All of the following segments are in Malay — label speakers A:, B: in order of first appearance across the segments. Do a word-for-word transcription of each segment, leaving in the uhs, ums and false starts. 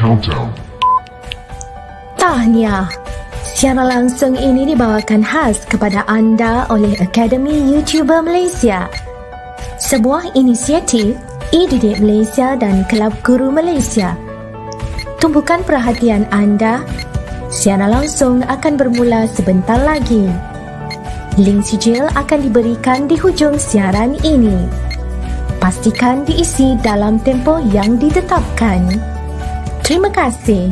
A: countdown.
B: Tahniah! Siaran langsung ini dibawakan khas kepada anda oleh Akademi YouTuber Malaysia. Sebuah inisiatif E-Didik Malaysia dan Kelab Guru Malaysia. Tumpukan perhatian anda. Siaran langsung akan bermula sebentar lagi. Link sijil akan diberikan di hujung siaran ini. Pastikan diisi dalam tempoh yang ditetapkan. Terima kasih.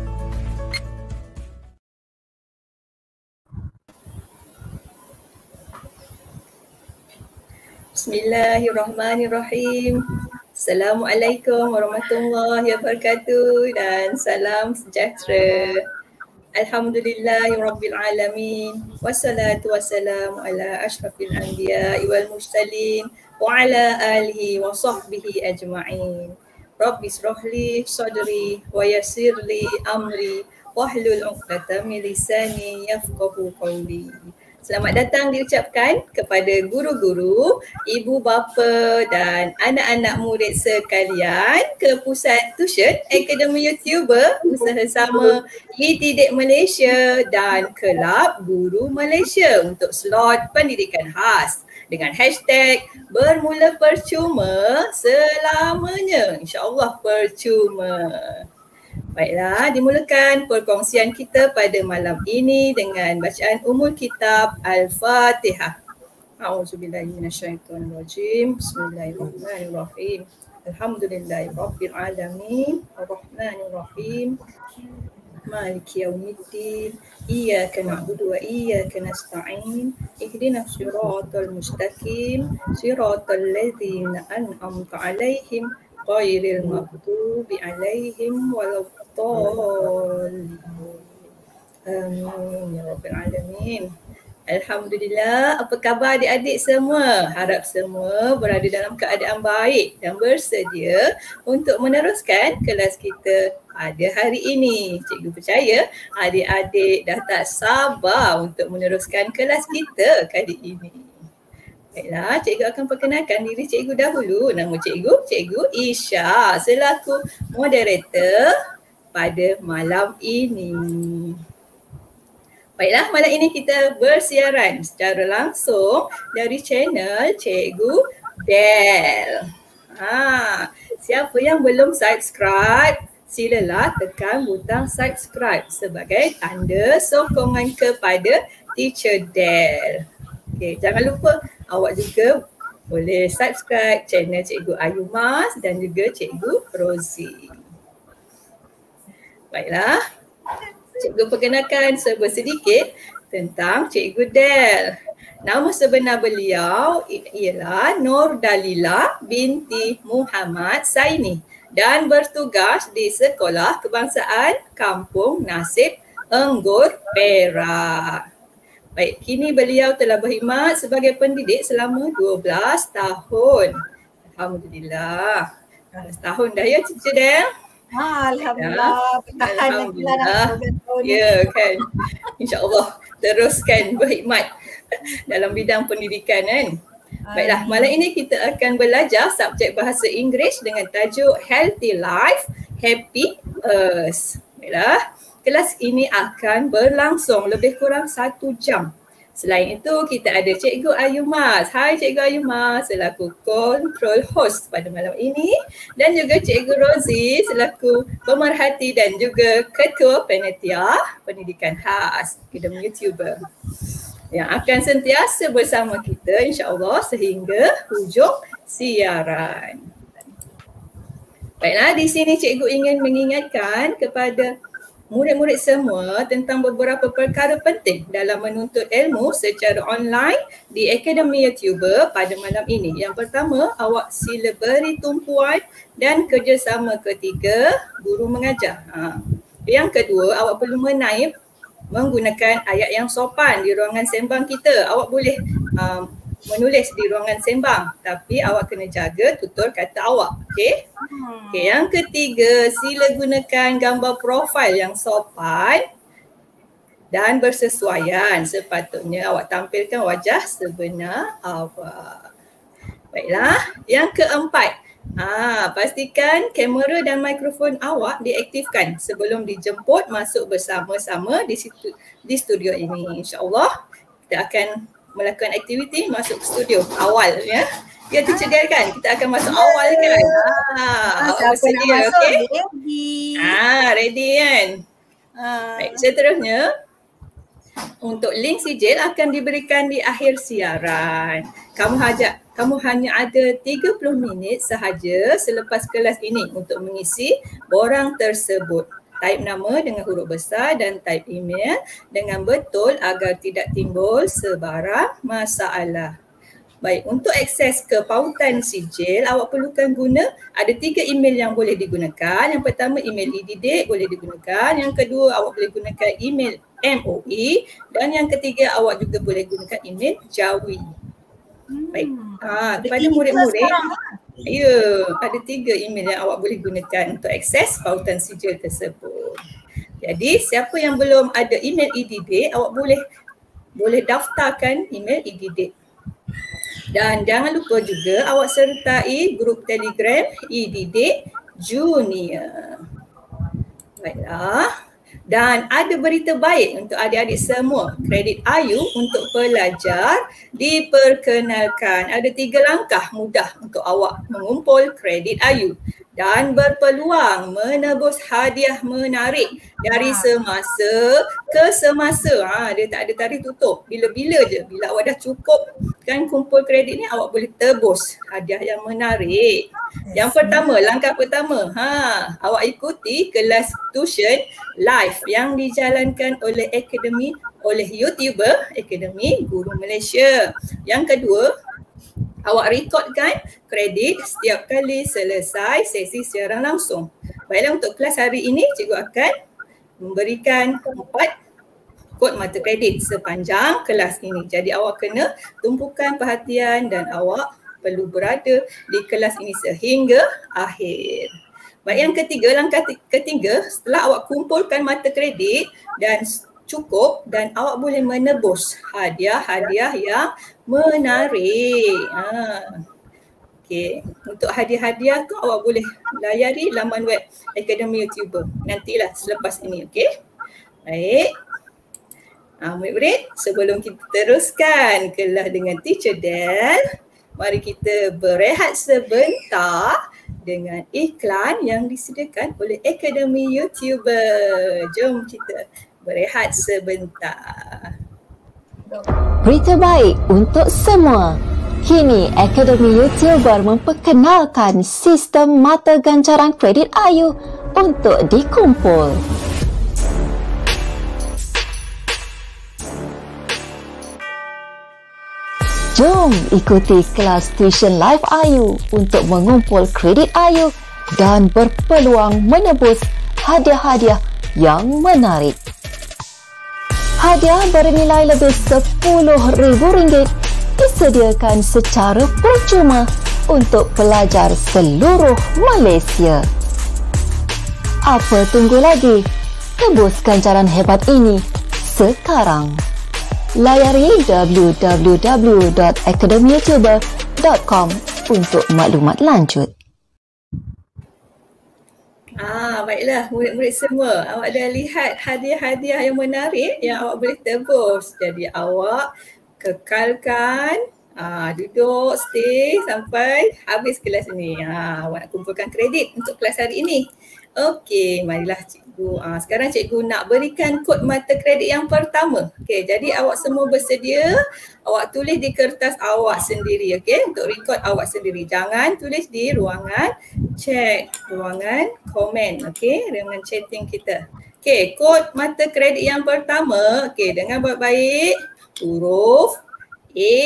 C: Bismillahirrahmanirrahim. Assalamualaikum warahmatullahi wabarakatuh dan salam sejahtera. Alhamdulillahirabbil alamin. Wassalatu wassalamu ala asyrafil anbiya'i wal mursalin wa ala alihi wa sahbihi ajma'in. Rabbi shrahli sadri wa yassirli amri wahlul 'uqdatam min lisani yafqahu qawli. Selamat datang diucapkan kepada guru-guru, ibu bapa dan anak-anak murid sekalian ke Pusat Tuition Akademi YouTuber bersama E-Didik Malaysia dan Kelab Guru Malaysia untuk slot pendidikan khas dengan hashtag bermula percuma selamanya. InsyaAllah percuma. Baiklah, dimulakan perkongsian kita pada malam ini dengan bacaan Ummul Kitab Al-Fatihah. A'udzubillahi minasyaitonirrajim. Bismillahirrahmanirrahim. Alhamdulillahirabbil alamin. Arrahmanirrahim. Maliki yaumiddin. Iyyaka na'budu wa iyyaka nasta'in. Ihdinas siratal mustaqim. Siratal ladzina an'amta 'alaihim ghairil maghdubi 'alaihim waladdallin. Amin ya rabbal alamin. Alhamdulillah, apa khabar adik-adik semua? Harap semua berada dalam keadaan baik dan bersedia untuk meneruskan kelas kita pada hari ini. Cikgu percaya adik-adik dah tak sabar untuk meneruskan kelas kita kali ini. Baiklah, cikgu akan perkenalkan diri cikgu dahulu. Nama cikgu, Cikgu Isha selaku moderator pada malam ini. Baiklah, malam ini kita bersiaran secara langsung dari channel Cikgu Del. Ha, siapa yang belum subscribe, silalah tekan butang subscribe sebagai tanda sokongan kepada Teacher Del. Okay, jangan lupa awak juga boleh subscribe channel Cikgu Ayu Mas dan juga Cikgu Rosie. Baiklah, cikgu perkenalkan sedikit tentang Cikgu Del. Nama sebenar beliau ialah Nur Dalila binti Muhammad Saini dan bertugas di Sekolah Kebangsaan Kampung Nasib Enggur, Perak. Baik, kini beliau telah berkhidmat sebagai pendidik selama dua belas tahun. Alhamdulillah. dua belas tahun dah ya Cikgu Del?
D: Ha, Alhamdulillah.
C: Alhamdulillah. Ya kan. InsyaAllah teruskan berkhidmat dalam bidang pendidikan kan. Baiklah, malam ini kita akan belajar subjek bahasa Inggeris dengan tajuk Healthy Life, Happy Earth. Baiklah. Kelas ini akan berlangsung lebih kurang satu jam. Selain itu, kita ada Cikgu Ayu Mas. Hai Cikgu Ayu Mas selaku control host pada malam ini. Dan juga Cikgu Rosie selaku pemerhati dan juga ketua panitia pendidikan khas Akademi YouTuber yang akan sentiasa bersama kita insyaAllah sehingga hujung siaran. Baiklah, di sini Cikgu ingin mengingatkan kepada murid-murid semua tentang beberapa perkara penting dalam menuntut ilmu secara online di Akademi YouTuber pada malam ini. Yang pertama, awak sila beri tumpuan dan kerjasama ketiga guru mengajar. Ha. Yang kedua, awak perlu menaip menggunakan ayat yang sopan di ruangan sembang kita. Awak boleh um, menulis di ruangan sembang tapi awak kena jaga tutur kata awak. Okey. Okey, yang ketiga, sila gunakan gambar profil yang sopan dan bersesuaian. Sepatutnya awak tampilkan wajah sebenar awak. Baiklah, yang keempat, Ah, pastikan kamera dan mikrofon awak diaktifkan sebelum dijemput masuk bersama-sama di situ di studio ini. InsyaAllah kita akan melakukan aktiviti masuk studio awal ya. Ya teacher dia kan, kita akan masuk awal kan. Ah, awak bersedia, okey?
D: Ready.
C: Ah, ready kan?
D: Ah.
C: Baik, seterusnya untuk link sijil akan diberikan di akhir siaran. Kamu hajat, kamu hanya ada tiga puluh minit sahaja selepas kelas ini untuk mengisi borang tersebut. Type nama dengan huruf besar dan type email dengan betul agar tidak timbul sebarang masalah. Baik, untuk akses ke pautan sijil, awak perlukan guna, ada tiga email yang boleh digunakan. Yang pertama, email e-didik boleh digunakan. Yang kedua, awak boleh gunakan email M O E. Dan yang ketiga, awak juga boleh gunakan email Jawi. Baik, ha, kepada murid-murid, ya, ada tiga email yang awak boleh gunakan untuk akses pautan sijil tersebut. Jadi, siapa yang belum ada email e-didik, awak boleh boleh daftarkan email e-didik. Dan jangan lupa juga awak sertai grup Telegram e-didik Junior. Baiklah. Dan ada berita baik untuk adik-adik semua. Kredit Ayu untuk pelajar diperkenalkan. Ada tiga langkah mudah untuk awak mengumpul kredit Ayu dan berpeluang menebus hadiah menarik dari semasa ke semasa. Ha, dia tak ada tarikh tutup. Bila-bila je. Bila awak dah cukup kan kumpul kredit ni, awak boleh tebus hadiah yang menarik. Yang pertama, langkah pertama, ha, awak ikuti kelas tuition live yang dijalankan oleh Akademi, oleh YouTuber Akademi Guru Malaysia. Yang kedua, awak rekodkan kredit setiap kali selesai sesi siaran langsung. Baiklah, untuk kelas hari ini, cikgu akan memberikan empat kod mata kredit sepanjang kelas ini. Jadi awak kena tumpukan perhatian dan awak perlu berada di kelas ini sehingga akhir. Baik, yang ketiga, langkah ketiga, setelah awak kumpulkan mata kredit dan cukup dan awak boleh menebus hadiah-hadiah yang menarik. Ha. Okey, untuk hadiah-hadiah tu awak boleh layari laman web Akademi YouTuber. Nantilah selepas ini, okey? Baik. Ha, murid-murid, sebelum kita teruskan kelas dengan Teacher Del, mari kita berehat sebentar dengan iklan yang disediakan oleh Akademi YouTuber. Jom kita berehat sebentar.
B: Berita baik untuk semua. Kini Akademi YouTuber memperkenalkan sistem mata gancaran kredit Ayu untuk dikumpul. Jom ikuti kelas tuition live Ayu untuk mengumpul kredit Ayu dan berpeluang menebus hadiah-hadiah yang menarik. Hadiah bernilai lebih sepuluh ribu ringgit disediakan secara percuma untuk pelajar seluruh Malaysia. Apa tunggu lagi? Tebus ganjaran hebat ini sekarang. Layari w w w dot akademi youtuber dot com untuk maklumat lanjut.
C: Ah, baiklah murid-murid semua, awak dah lihat hadiah-hadiah yang menarik yang awak boleh tebus. Jadi awak kekalkan, ah, duduk, stay sampai habis kelas ini. Ah, awak nak kumpulkan kredit untuk kelas hari ini. Okey, marilah cikgu. Ah, sekarang cikgu nak berikan kod mata kredit yang pertama. Okey, jadi awak semua bersedia. Awak tulis di kertas awak sendiri, okey, untuk rekod awak sendiri. Jangan tulis di ruangan chat, ruangan komen, okey, ruangan chatting kita. Okey, kod mata kredit yang pertama, okey, dengar baik-baik. Huruf A.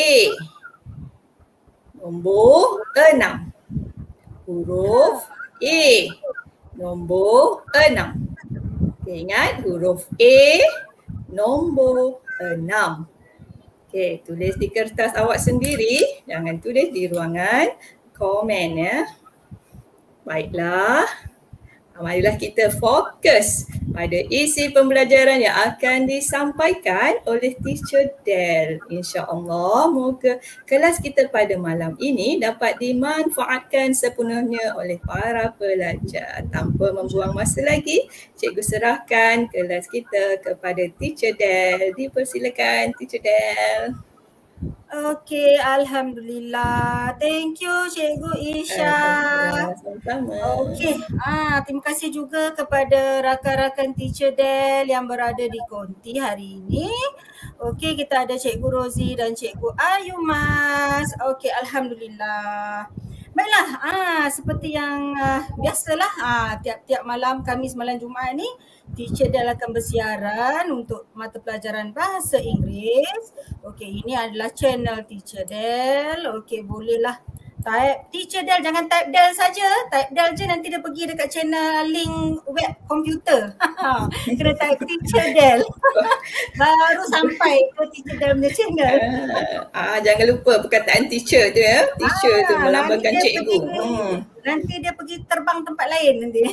C: Nombor enam. Huruf A. Nombor enam. Okay, ingat huruf A, nombor enam. Okay, tulis di kertas awak sendiri. Jangan tulis di ruangan komen ya. Baiklah. Marilah kita fokus pada isi pembelajaran yang akan disampaikan oleh Teacher Del. InsyaAllah moga kelas kita pada malam ini dapat dimanfaatkan sepenuhnya oleh para pelajar. Tanpa membuang masa lagi, cikgu serahkan kelas kita kepada Teacher Del. Dipersilakan Teacher Del.
D: Okey, Alhamdulillah. Thank you Cikgu Isha.
C: Sama-sama.
D: Okey, ah, terima kasih juga kepada rakan-rakan Teacher Del yang berada di konti hari ini. Okey, kita ada Cikgu Rozi dan Cikgu Ayu Mas. Okey, Alhamdulillah. Baiklah, ah, seperti yang ah, biasalah ah, tiap-tiap malam Khamis malam Jumaat ni Teacher Del akan bersiaran untuk mata pelajaran bahasa Inggeris. Okey, ini adalah channel Teacher Del. Okey, bolehlah type Teacher Del, jangan type Del saja. Type Del je nanti dia pergi dekat channel link web komputer. Kena type Teacher Del. Baru sampai ke Teacher Del punya channel.
C: Ah, ah, jangan lupa perkataan teacher tu ya. Teacher ah, tu melambangkan cikgu.
D: Pergi,
C: hmm.
D: Nanti dia pergi terbang tempat lain nanti.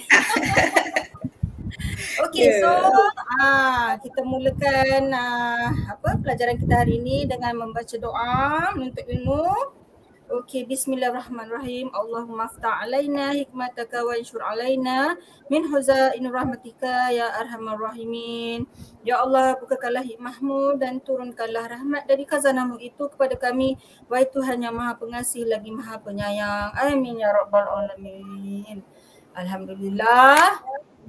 D: Okey, yeah. So ah, kita mulakan ah, apa pelajaran kita hari ini dengan membaca doa menuntut ilmu. Okey, bismillahirrahmanirrahim. Allahumma aftah alaina hikmataka wa anshur alaina min huzain rahmatika ya arhamar rahimin. Ya Allah, bukakanlah hikmahmu dan turunkanlah rahmat dari khazanahmu itu kepada kami. Wahai Tuhan yang Maha Pengasih lagi Maha Penyayang. Amin ya rabbal alamin. Alhamdulillah.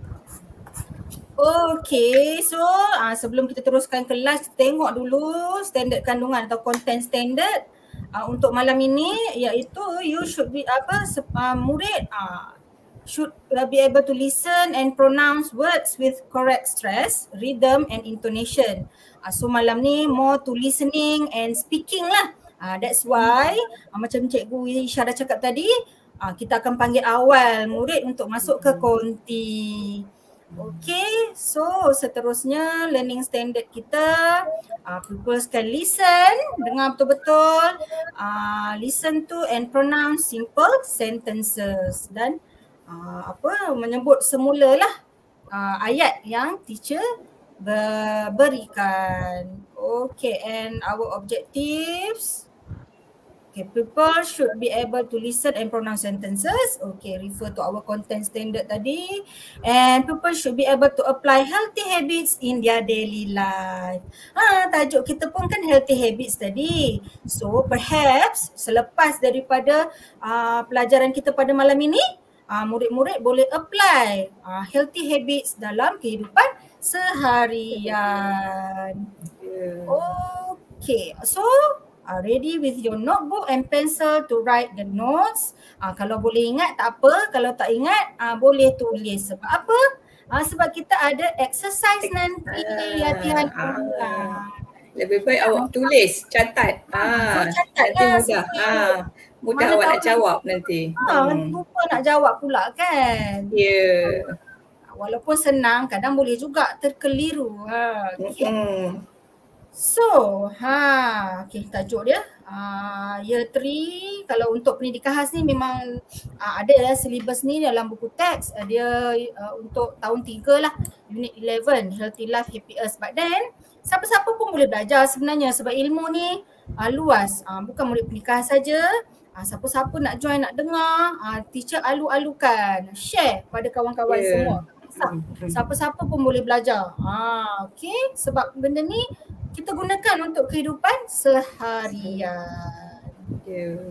D: Okay, so uh, sebelum kita teruskan kelas, tengok dulu standard kandungan atau content standard uh, untuk malam ini, iaitu you should be apa uh, murid uh, should uh, be able to listen and pronounce words with correct stress, rhythm and intonation. Uh, so malam ni more to listening and speaking lah. Uh, that's why uh, macam Cikgu Isha dah cakap tadi, uh, kita akan panggil awal murid untuk masuk ke konti. Okay, so seterusnya learning standard kita, uh, pupils can listen, dengar betul-betul, uh, listen to and pronounce simple sentences dan uh, apa menyebut semula lah uh, ayat yang teacher berikan. Okay, and our objectives. Okay, people should be able to listen and pronounce sentences. Okay, refer to our content standard tadi. And people should be able to apply healthy habits in their daily life. Ah, tajuk kita pun kan healthy habits tadi. So perhaps selepas daripada uh, pelajaran kita pada malam ini, uh, murid-murid boleh apply uh, healthy habits dalam kehidupan seharian. Okay, so Uh, ready with your notebook and pencil to write the notes. Uh, kalau boleh ingat tak apa, kalau tak ingat uh, boleh tulis. Sebab apa? Uh, sebab kita ada exercise nanti, latihan uh,
C: lebih baik awak tulis, catat. Ah,
D: so, catat
C: nanti
D: lah,
C: mudah. Ah, mudah awak nak jawab nanti.
D: Ah,
C: hmm.
D: lupa nak jawab pula kan.
C: Ya. Yeah.
D: Walaupun senang, kadang boleh juga terkeliru. Ha, okay. Hmm. So, ha, okay, tajuk dia uh, year three, kalau untuk pendidikan khas ni memang uh, ada lah silibus ni dalam buku teks. Uh, dia uh, untuk tahun tiga lah, unit eleven, Healthy Life Happy Earth. But then, siapa-siapa pun boleh belajar sebenarnya sebab ilmu ni uh, luas. Uh, bukan murid pendidikan saja. Uh, siapa-siapa nak join, nak dengar, uh, teacher alu-alukan, share pada kawan-kawan yeah. semua. Siapa-siapa pun boleh belajar. Ha, okay, sebab benda ni kita gunakan untuk kehidupan seharian.
C: Yeah.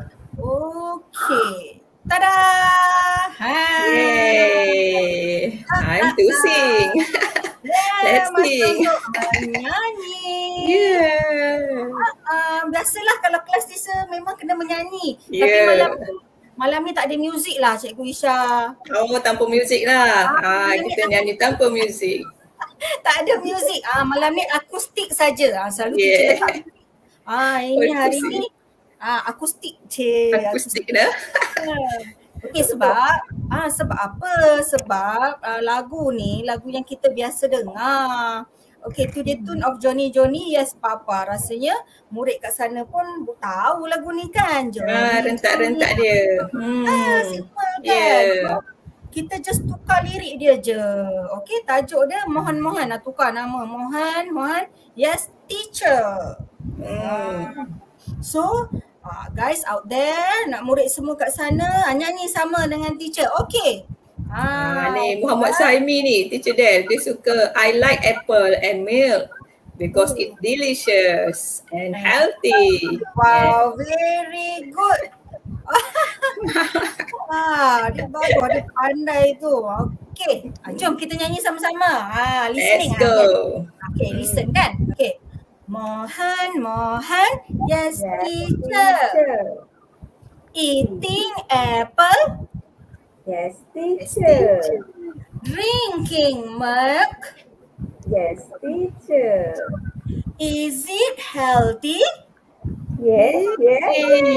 D: Okay. Tada! Hai.
C: Yay. Time to sing.
D: Yeah,
C: let's sing.
D: Menyanyi.
C: Yeah.
D: Uh, biasalah kalau kelas teacher memang kena menyanyi.
C: Yeah.
D: Tapi malam Malam ni tak ada muzik lah Cikgu Isha.
C: Oh, tanpa muzik lah. Ah, ah kita nyanyi tanpa muzik.
D: Tak ada muzik. Ah, malam ni akustik saja. Ah, selalu
C: yeah.
D: kita letak. Ah, ini oh, hari ni ah akustik. Cik.
C: Akustik dah.
D: Okey, sebab ah sebab apa? Sebab ah, lagu ni lagu yang kita biasa dengar. Okay, to the tune of Johnny Johnny, yes Papa. Rasanya murid kat sana pun tahu lagu ni kan. Johnny,
C: ah, rentak-rentak dia.
D: Hmm. Ah, simple kan.
C: Yeah.
D: kita just tukar lirik dia je. Okay, tajuk dia Mohan-Mohan. Nak tukar nama Mohan, Mohan. Yes, teacher. Hmm. So, uh, guys out there, nak murid semua kat sana, uh, nyanyi sama dengan teacher. Okay.
C: Ah, ni Muhammad Saimi ni, Teacher Del. Dia suka I like apple and milk because hmm. it's delicious and healthy.
D: Wow, very good. Ah, dia bagus, dia pandai tu. Okay, jom kita nyanyi sama-sama. Ah, listening.
C: Let's go.
D: Okay, listen kan. Okay. Mohan, Mohan, yes, yes teacher. teacher. Eating apple.
A: Yes, teacher.
D: Drinking milk.
A: Yes, teacher.
D: Is it healthy?
A: Yes, yes.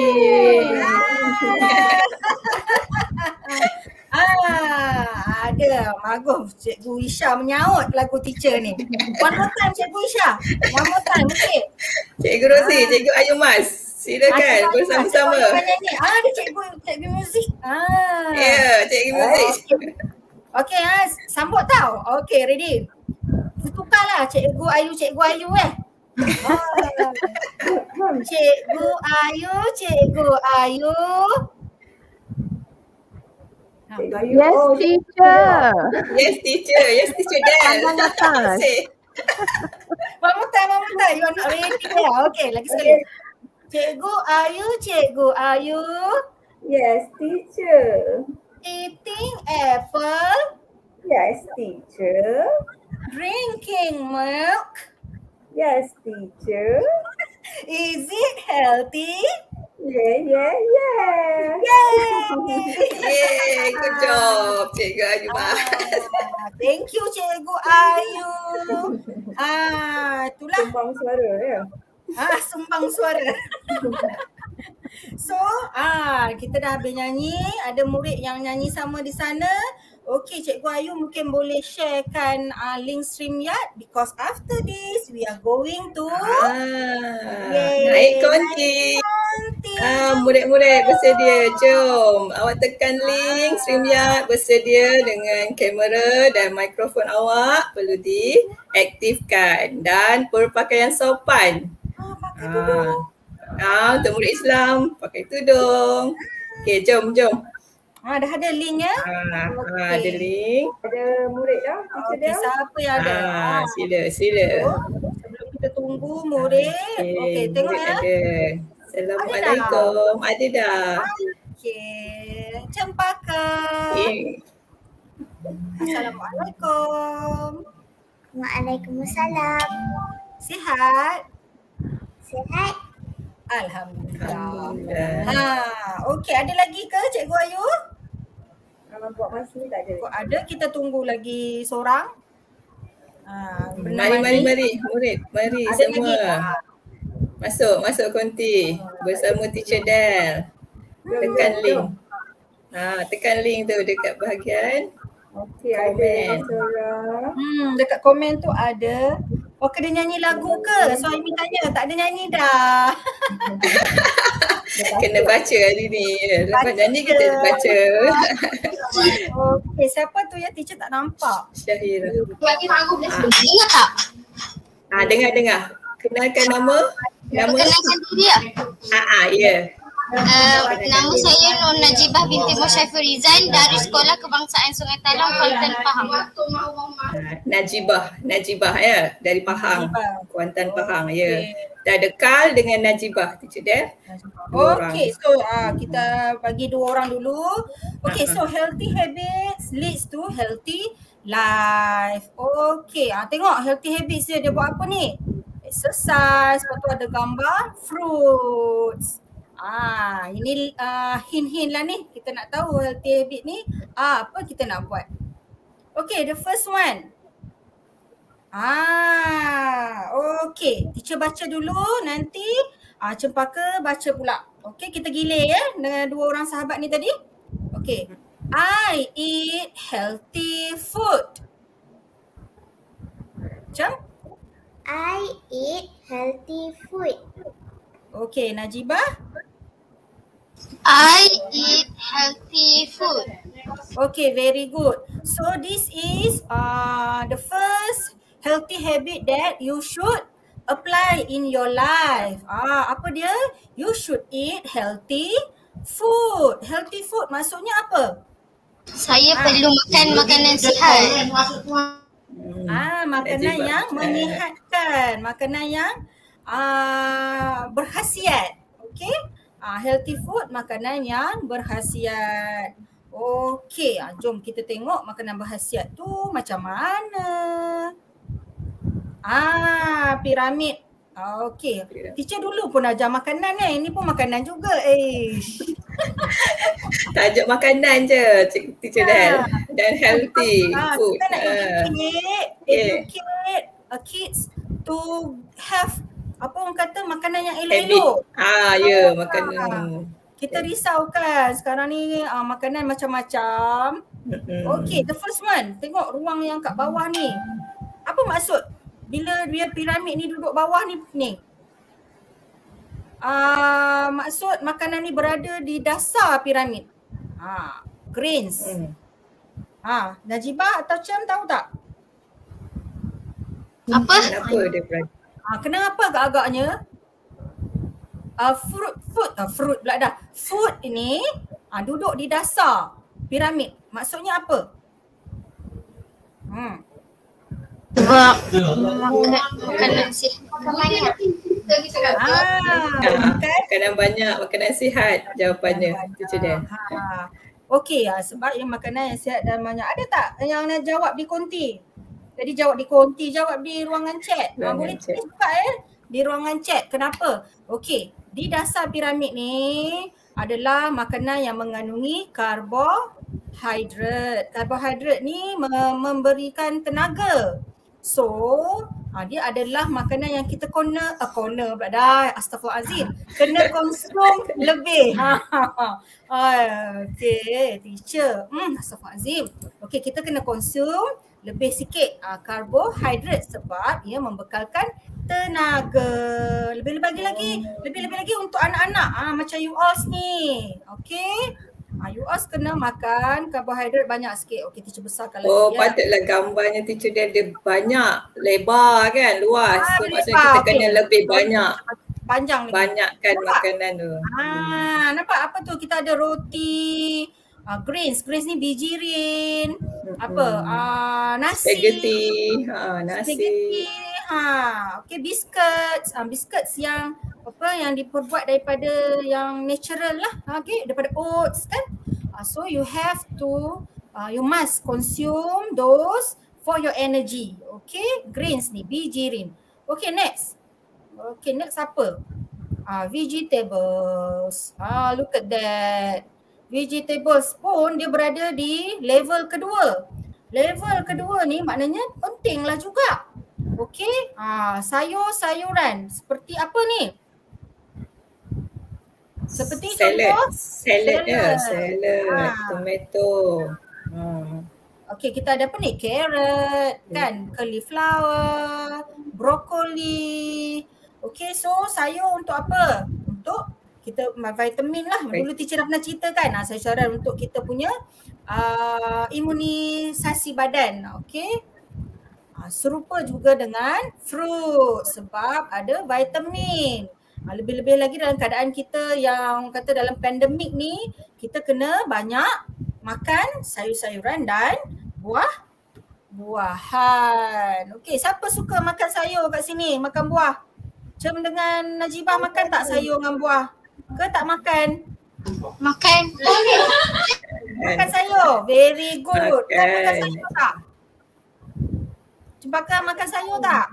D: Ah, ada. Bagus. Cikgu Isha menyaut lagu teacher ni. One more time Cikgu Isha. One more time, okey.
C: Cikgu Rosi, ah. Cikgu Ayu Mas. Silakan ah, bersama-sama.
D: Ah, ada cikgu cikgu muzik. Ah.
C: Ya, yeah, cikgu muzik.
D: Okey, ah, sambut tau. Okey, ready. Tukarlah Cikgu Ayu, Cikgu Ayu eh. Ah. Cikgu Ayu, Cikgu Ayu.
A: Yes, teacher.
C: Yes, teacher. Yes, teacher. Dan.
D: One more time, one more time. You are not ready there. Okay, lagi sekali. Cikgu Ayu, Cikgu Ayu.
A: Yes, teacher.
D: Eating apple.
A: Yes, teacher.
D: Drinking milk.
A: Yes, teacher.
D: Is it healthy?
A: Yeah, yeah, yeah.
D: Yay!
C: Yay, good job Cikgu Ayu Mas.
D: Ah, thank you Cikgu Ayu. Ah, itulah.
A: Sumbang suara ya.
D: Ah, sumbang suara. So, ah kita dah habis nyanyi, ada murid yang nyanyi sama di sana. Okey, Cikgu Ayu mungkin boleh sharekan uh, link StreamYard because after this we are going to
C: ah, naik konti. Ah, murid-murid bersedia, jom. Awak tekan link StreamYard, bersedia dengan kamera dan mikrofon awak perlu diaktifkan dan berpakaian sopan.
D: Ah, pakai tudung.
C: Ah, untuk murid Islam pakai tudung. Okey, jom, jom.
D: Ah, dah ada link ya?
C: Ah, okay. ah, ada link.
A: Ada murid dah.
D: Okay, siapa yang ada?
C: Ah, sila, sila.
D: So, sebelum kita tunggu murid. Okey, okay, tengok ya.
C: Ada. Assalamualaikum. Ada dah.
D: Okey. Cempaka.
C: Okay.
D: Assalamualaikum.
E: Waalaikumsalam.
D: Sihat?
E: Sihat?
D: Alhamdulillah. Ha, okey, ada lagi ke Cikgu Ayu?
A: Kalau buat masa ni tak ada.
D: Kok ada, kita tunggu lagi seorang. Ha,
C: mari, mari, mari. Murid, mari
D: ada
C: semua.
D: Lagi?
C: Masuk, masuk konti bersama Teacher Del. Tekan link. Ha, tekan link tu dekat bahagian
A: okey, ada seorang.
D: Hmm, dekat komen tu ada. Oh, kena nyanyi lagu ke? So, Aimi tanya, tak ada nyanyi dah.
C: Kena baca hari ni. Lepas nyanyi kita baca.
D: Okey, siapa tu ya? Teacher tak nampak.
C: Syahira.
E: Ingat tak?
C: Ah, dengar, dengar. Kenalkan nama. Nama.
E: Kenalkan diri tak?
C: Ah, ah, ya. Yeah.
E: Uh, nama saya Nur Najibah binti Mosyaifur Rizal dari Sekolah Kebangsaan Sungai Talang, Kuantan, Pahang.
C: Uh, Najibah, Najibah ya, dari Pahang, Kuantan, Pahang ya. Kita ada Kal dengan Najibah, Teacher Del.
D: Okey, so uh, kita bagi dua orang dulu. Okey, so healthy habits leads to healthy life. Okey, uh, tengok healthy habits dia, dia buat apa ni? Exercise, lepas tu ada gambar fruits. Ah, ini uh, hint-hint lah ni. Kita nak tahu healthy habit ni ah, apa kita nak buat. Okay, the first one. Ah, okay. Teacher baca dulu, nanti ah, Cempaka baca pula. Okay, kita gilir ya dengan dua orang sahabat ni tadi. Okay. I eat healthy food. Macam?
E: I eat healthy food.
D: Okay, Najibah.
E: I eat healthy food.
D: Okay, very good. So this is uh, the first healthy habit that you should apply in your life. Ah, apa dia? You should eat healthy food. Healthy food maksudnya apa?
E: Saya perlu makan makanan sihat.
D: Ah, makanan
C: Najibah.
D: yang menyihatkan, makanan yang uh, berkhasiat. Okay? Ah, healthy food, makanan yang berkhasiat. Okey, ah, jom kita tengok makanan berkhasiat tu macam mana. Ah, piramid. Ah, okey. Teacher dulu pun ajar makanan eh. Ini pun makanan juga. Eh.
C: Tajuk makanan je Cik Teacher Del. Dan healthy
D: Ah,
C: food.
D: kita nak
C: Ah.
D: educate,
C: Yeah.
D: educate uh, kids to have apa orang kata makanan yang
C: Habit.
D: elok-elok.
C: Ah, ya, makanan.
D: Kita risau kan sekarang ni uh, makanan macam-macam.
C: Mm-mm.
D: Okay, the first one. Tengok ruang yang kat bawah ni. Apa maksud bila dia piramid ni duduk bawah ni? ni? Uh, maksud makanan ni berada di dasar piramid. Ha, grains.
C: Mm.
D: Ha, Najibah atau Cem tahu tak?
E: Apa?
C: Kenapa dia berada?
D: Ha, kenapa agak-agaknya? Uh, fruit, fruit, uh, fruit pula dah. Food ini uh, duduk di dasar piramid. Maksudnya apa? Hmm.
E: Sebab makan makanan sihat.
D: Ah,
C: Ah,
D: kan?
C: makanan banyak, makanan sihat jawapannya Teacher Del.
D: Ha. Okey, ah, sebab yang makanan yang sihat dan banyak. Ada tak yang nak jawab di konti? Jadi jawab di konti, jawab di ruangan chat. Ah,
C: Ruangan
D: boleh
C: chat.
D: tulis juga eh di ruangan chat. Kenapa? Okey, di dasar piramid ni adalah makanan yang mengandungi karbohidrat. Karbohidrat ni me- memberikan tenaga. So, ha, dia adalah makanan yang kita kena, uh, kena pula dah, astaghfirullahalazim. Kena konsum lebih. Ha, ha, ha. Ah, okay, teacher. Hmm, astaghfirullahalazim. Okay, kita kena konsum lebih sikit uh, karbohidrat sebab ia membekalkan tenaga. Lebih-lebih lagi, lebih-lebih lagi untuk anak-anak. Ah, macam you all ni. Okay. Ah, you all kena makan karbohidrat banyak sikit. Okey, teacher besarkan lagi
C: Oh,
D: ya.
C: patutlah gambarnya Teacher Del dia banyak, lebar kan, luas.
D: Ah,
C: So
D: lebar,
C: maksudnya kita
D: okey.
C: kena lebih banyak,
D: Panjang lagi.
C: banyakkan
D: Nampak?
C: makanan tu.
D: Ah, nampak apa tu? Kita ada roti, ah, grains, grains ni bijirin, apa? Ah, nasi.
C: Spaghetti, ha, nasi.
D: Spaghetti. Ha, okey, biscuits, ah, biscuits yang apa yang diperbuat daripada yang natural lah. Ha, okey, daripada oats kan. Ah, so you have to uh, you must consume those for your energy. Okay, grains ni, bijirin. Okay, next. Okay, next apa? Ah, vegetables. Ah, look at that. Vegetables pun dia berada di level kedua. Level kedua ni maknanya pentinglah juga. Okay, ah, sayur-sayuran seperti apa ni? Seperti
C: Salad,
D: contoh
C: salad ya,
D: salad.
C: salad,
D: Ah.
C: tomato. Hmm.
D: Okey, kita ada apa ni? Carrot, kan? Cauliflower, brokoli. Okey, so sayur untuk apa? Untuk kita vitamin lah. Dulu teacher dah pernah cerita kan? Nah, saya syarat untuk kita punya uh, imunisasi badan. Okey. Uh, serupa juga dengan fruit sebab ada vitamin. Uh, lebih-lebih lagi dalam keadaan kita yang kata dalam pandemik ni, kita kena banyak makan sayur-sayuran dan buah buahan. Okey, siapa suka makan sayur kat sini? Makan buah. Cem dengan Najibah makan tak sayur dengan buah? Ke tak makan?
E: Makan.
D: Makan sayur. Very good. Kan makan
C: Makan.
D: sayur tak? Cempaka makan sayur tak?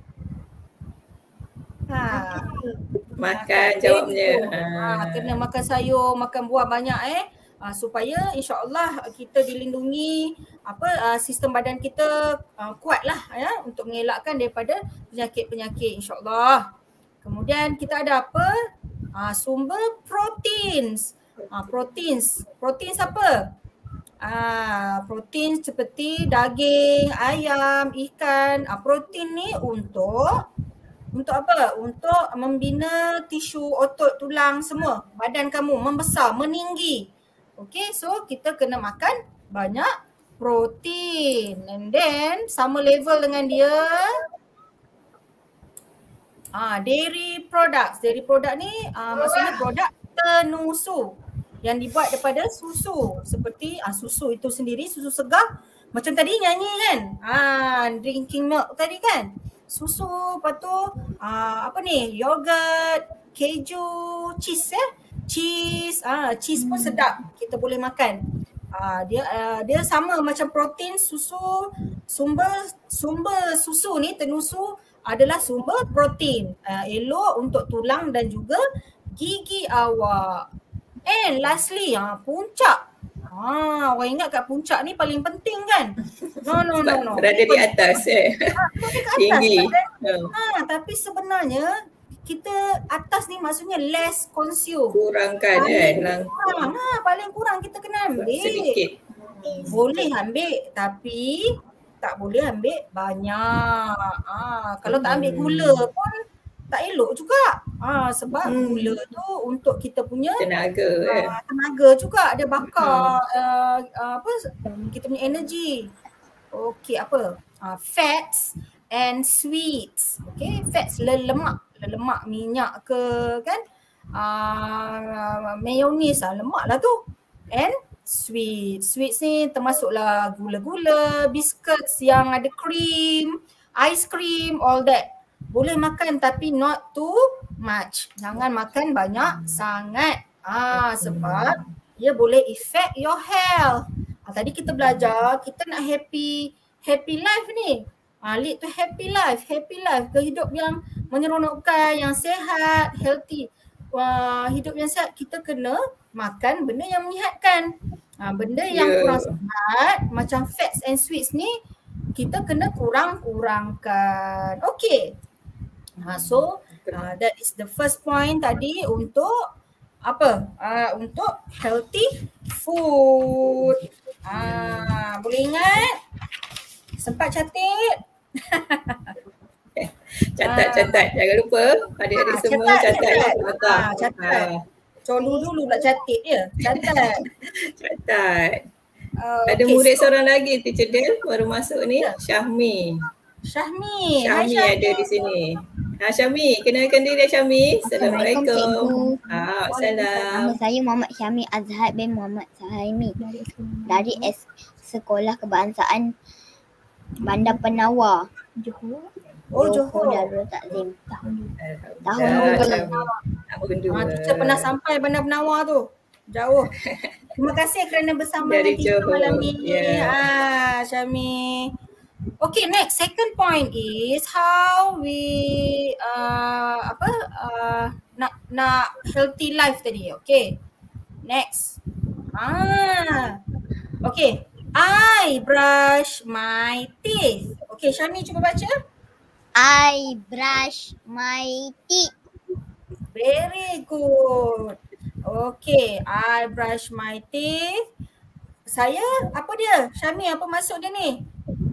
D: Ha.
C: Makan jawabnya.
D: Ha, kena makan sayur, makan buah banyak eh. Uh, supaya insya-Allah kita dilindungi apa uh, sistem badan kita uh, kuatlah ya untuk mengelakkan daripada penyakit-penyakit insya-Allah. Kemudian kita ada apa? Uh, sumber proteins. Uh, proteins. Proteins apa? Ah, protein seperti daging, ayam, ikan. Ah, protein ni untuk untuk apa? Untuk membina tisu otot, tulang semua. Badan kamu membesar, meninggi. Okay, so kita kena makan banyak protein. And then sama level dengan dia ah dairy products. Dairy product ni ah, maksudnya produk tenusu yang dibuat daripada susu. Seperti ah, susu itu sendiri, susu segar. Macam tadi nyanyi kan, ah, drinking milk tadi kan. Susu, lepas tu ah, apa ni, yogurt, keju, cheese eh. Cheese, ah cheese pun sedap, kita boleh makan. Ah dia uh, dia sama macam protein susu, sumber sumber susu ni tenusu adalah sumber protein. Uh, elok untuk tulang dan juga gigi awak. And lastly, ah puncak. Ah, orang ingat kat puncak ni paling penting kan? No no no no.
C: Berada di atas eh.
D: Ha,
C: tinggi.
D: Ha, tapi sebenarnya kita atas ni maksudnya less consume.
C: Kurangkan kan.
D: Kurang, ha, paling kurang kita kena ambil.
C: Sedikit.
D: Boleh ambil tapi tak boleh ambil banyak. Ha, kalau tak ambil gula pun tak elok juga. Ha, sebab hmm. gula tu untuk kita punya
C: tenaga.
D: Uh,
C: eh.
D: Tenaga juga, dia bakar uh, uh, apa kita punya energy. Okey, apa? Uh, fats and sweets. Okay, fats lemak. Lemak minyak ke kan, uh, mayonnaise lah, lemak lah tu. And sweet, sweets ni termasuklah gula-gula, biscuits yang ada cream, ice cream, all that. Boleh makan tapi not too much. Jangan makan banyak sangat. Ah, sebab dia boleh affect your health. Ah, tadi kita belajar kita nak happy happy life ni. Ah, lead to happy life, happy life, ke hidup yang menyeronokkan, yang sehat, healthy. Wah, hidup yang sehat kita kena makan benda yang menyihatkan. Ha, benda yang yeah. kurang sihat macam fats and sweets ni kita kena kurang-kurangkan. Okay. Ha, so uh, that is the first point tadi untuk apa? Uh, untuk healthy food. Uh, boleh ingat? Sempat catat?
C: Catat-catat. Jangan lupa adik-adik ha, semua catat. Catat.
D: Ha, catat. Ha. Colu dulu pula catat je. Catat.
C: Catat.
D: Uh,
C: Ada
D: okay,
C: murid
D: so,
C: seorang lagi Teacher Del baru masuk ni.
D: yeah.
C: Syahmi.
D: Syahmi.
C: Syahmi
D: Hai,
C: ada di sini. Ha, Syahmi, kenalkan diri Syahmi. Assalamualaikum.
F: Ha,
C: salam.
F: Nama saya Muhammad Syahmi Azhar bin Muhammad Sahaimi dari S- Sekolah Kebangsaan Bandar Penawar.
D: Johor. Oh, Johor.
F: Darul Takzim. Tahun
C: Tahun
F: dua.
C: Tahun dua.
D: Ha, kita pernah sampai Bandar Penawar tu. Jauh. Terima kasih kerana bersama
C: Dari
D: dengan kita
C: Johor.
D: malam ni.
C: Yeah.
D: Ah, Syahmi. Okay, next second point is how we uh, apa uh, nak nak healthy life tadi. Okay. Next. Ah. Okay. I brush my teeth. Okay, Syahmi cuba baca.
F: I brush my teeth.
D: Very good. Okay, I brush my teeth. Saya, apa dia? Syahmi, apa maksud dia ni?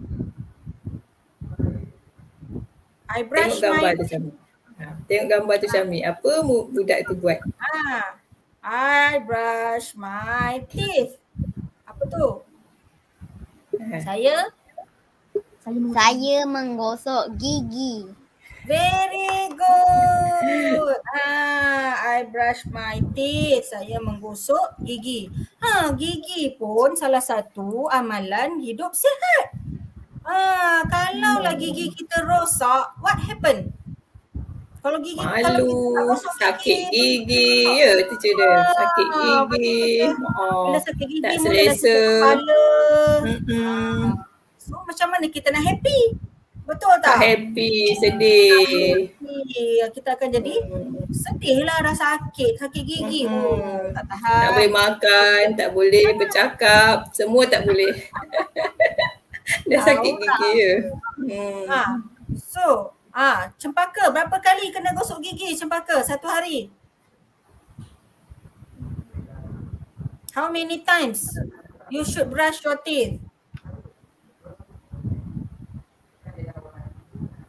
D: I brush
C: Tengok gambar
D: my
C: tu Syahmi. Ha, tengok gambar tu Syahmi. Apa budak tu buat?
D: Ah, I brush my teeth. Apa tu?
C: Ha.
D: Saya
F: Saya menggosok gigi.
D: very good. Ah, I brush my teeth. Saya menggosok gigi. Ha, gigi pun salah satu amalan hidup sihat. Ah, kalau lah gigi kita rosak, what happen? Kalau gigi kalau kita tak
C: Malu,
D: gosok
C: sakit gigi. Ya, Teacher Del. Sakit
D: Ah,
C: gigi. Oh,
D: bila sakit gigi
C: tak
D: mula dah
C: selesa.
D: sakit kepala.
C: Mm-mm.
D: So macam mana kita nak happy? Betul
C: Tak
D: tak?
C: happy, sedih.
D: Happy. Kita akan jadi sedih lah dah sakit. Sakit gigi.
C: Mm-mm.
D: Oh, tak tahan.
C: Tak boleh makan, tak boleh bercakap, semua tak boleh. Dah sakit gigi ya. Hmm.
D: Ha. So, ah, Cempaka berapa kali kena gosok gigi Cempaka satu hari? How many times you should brush your teeth?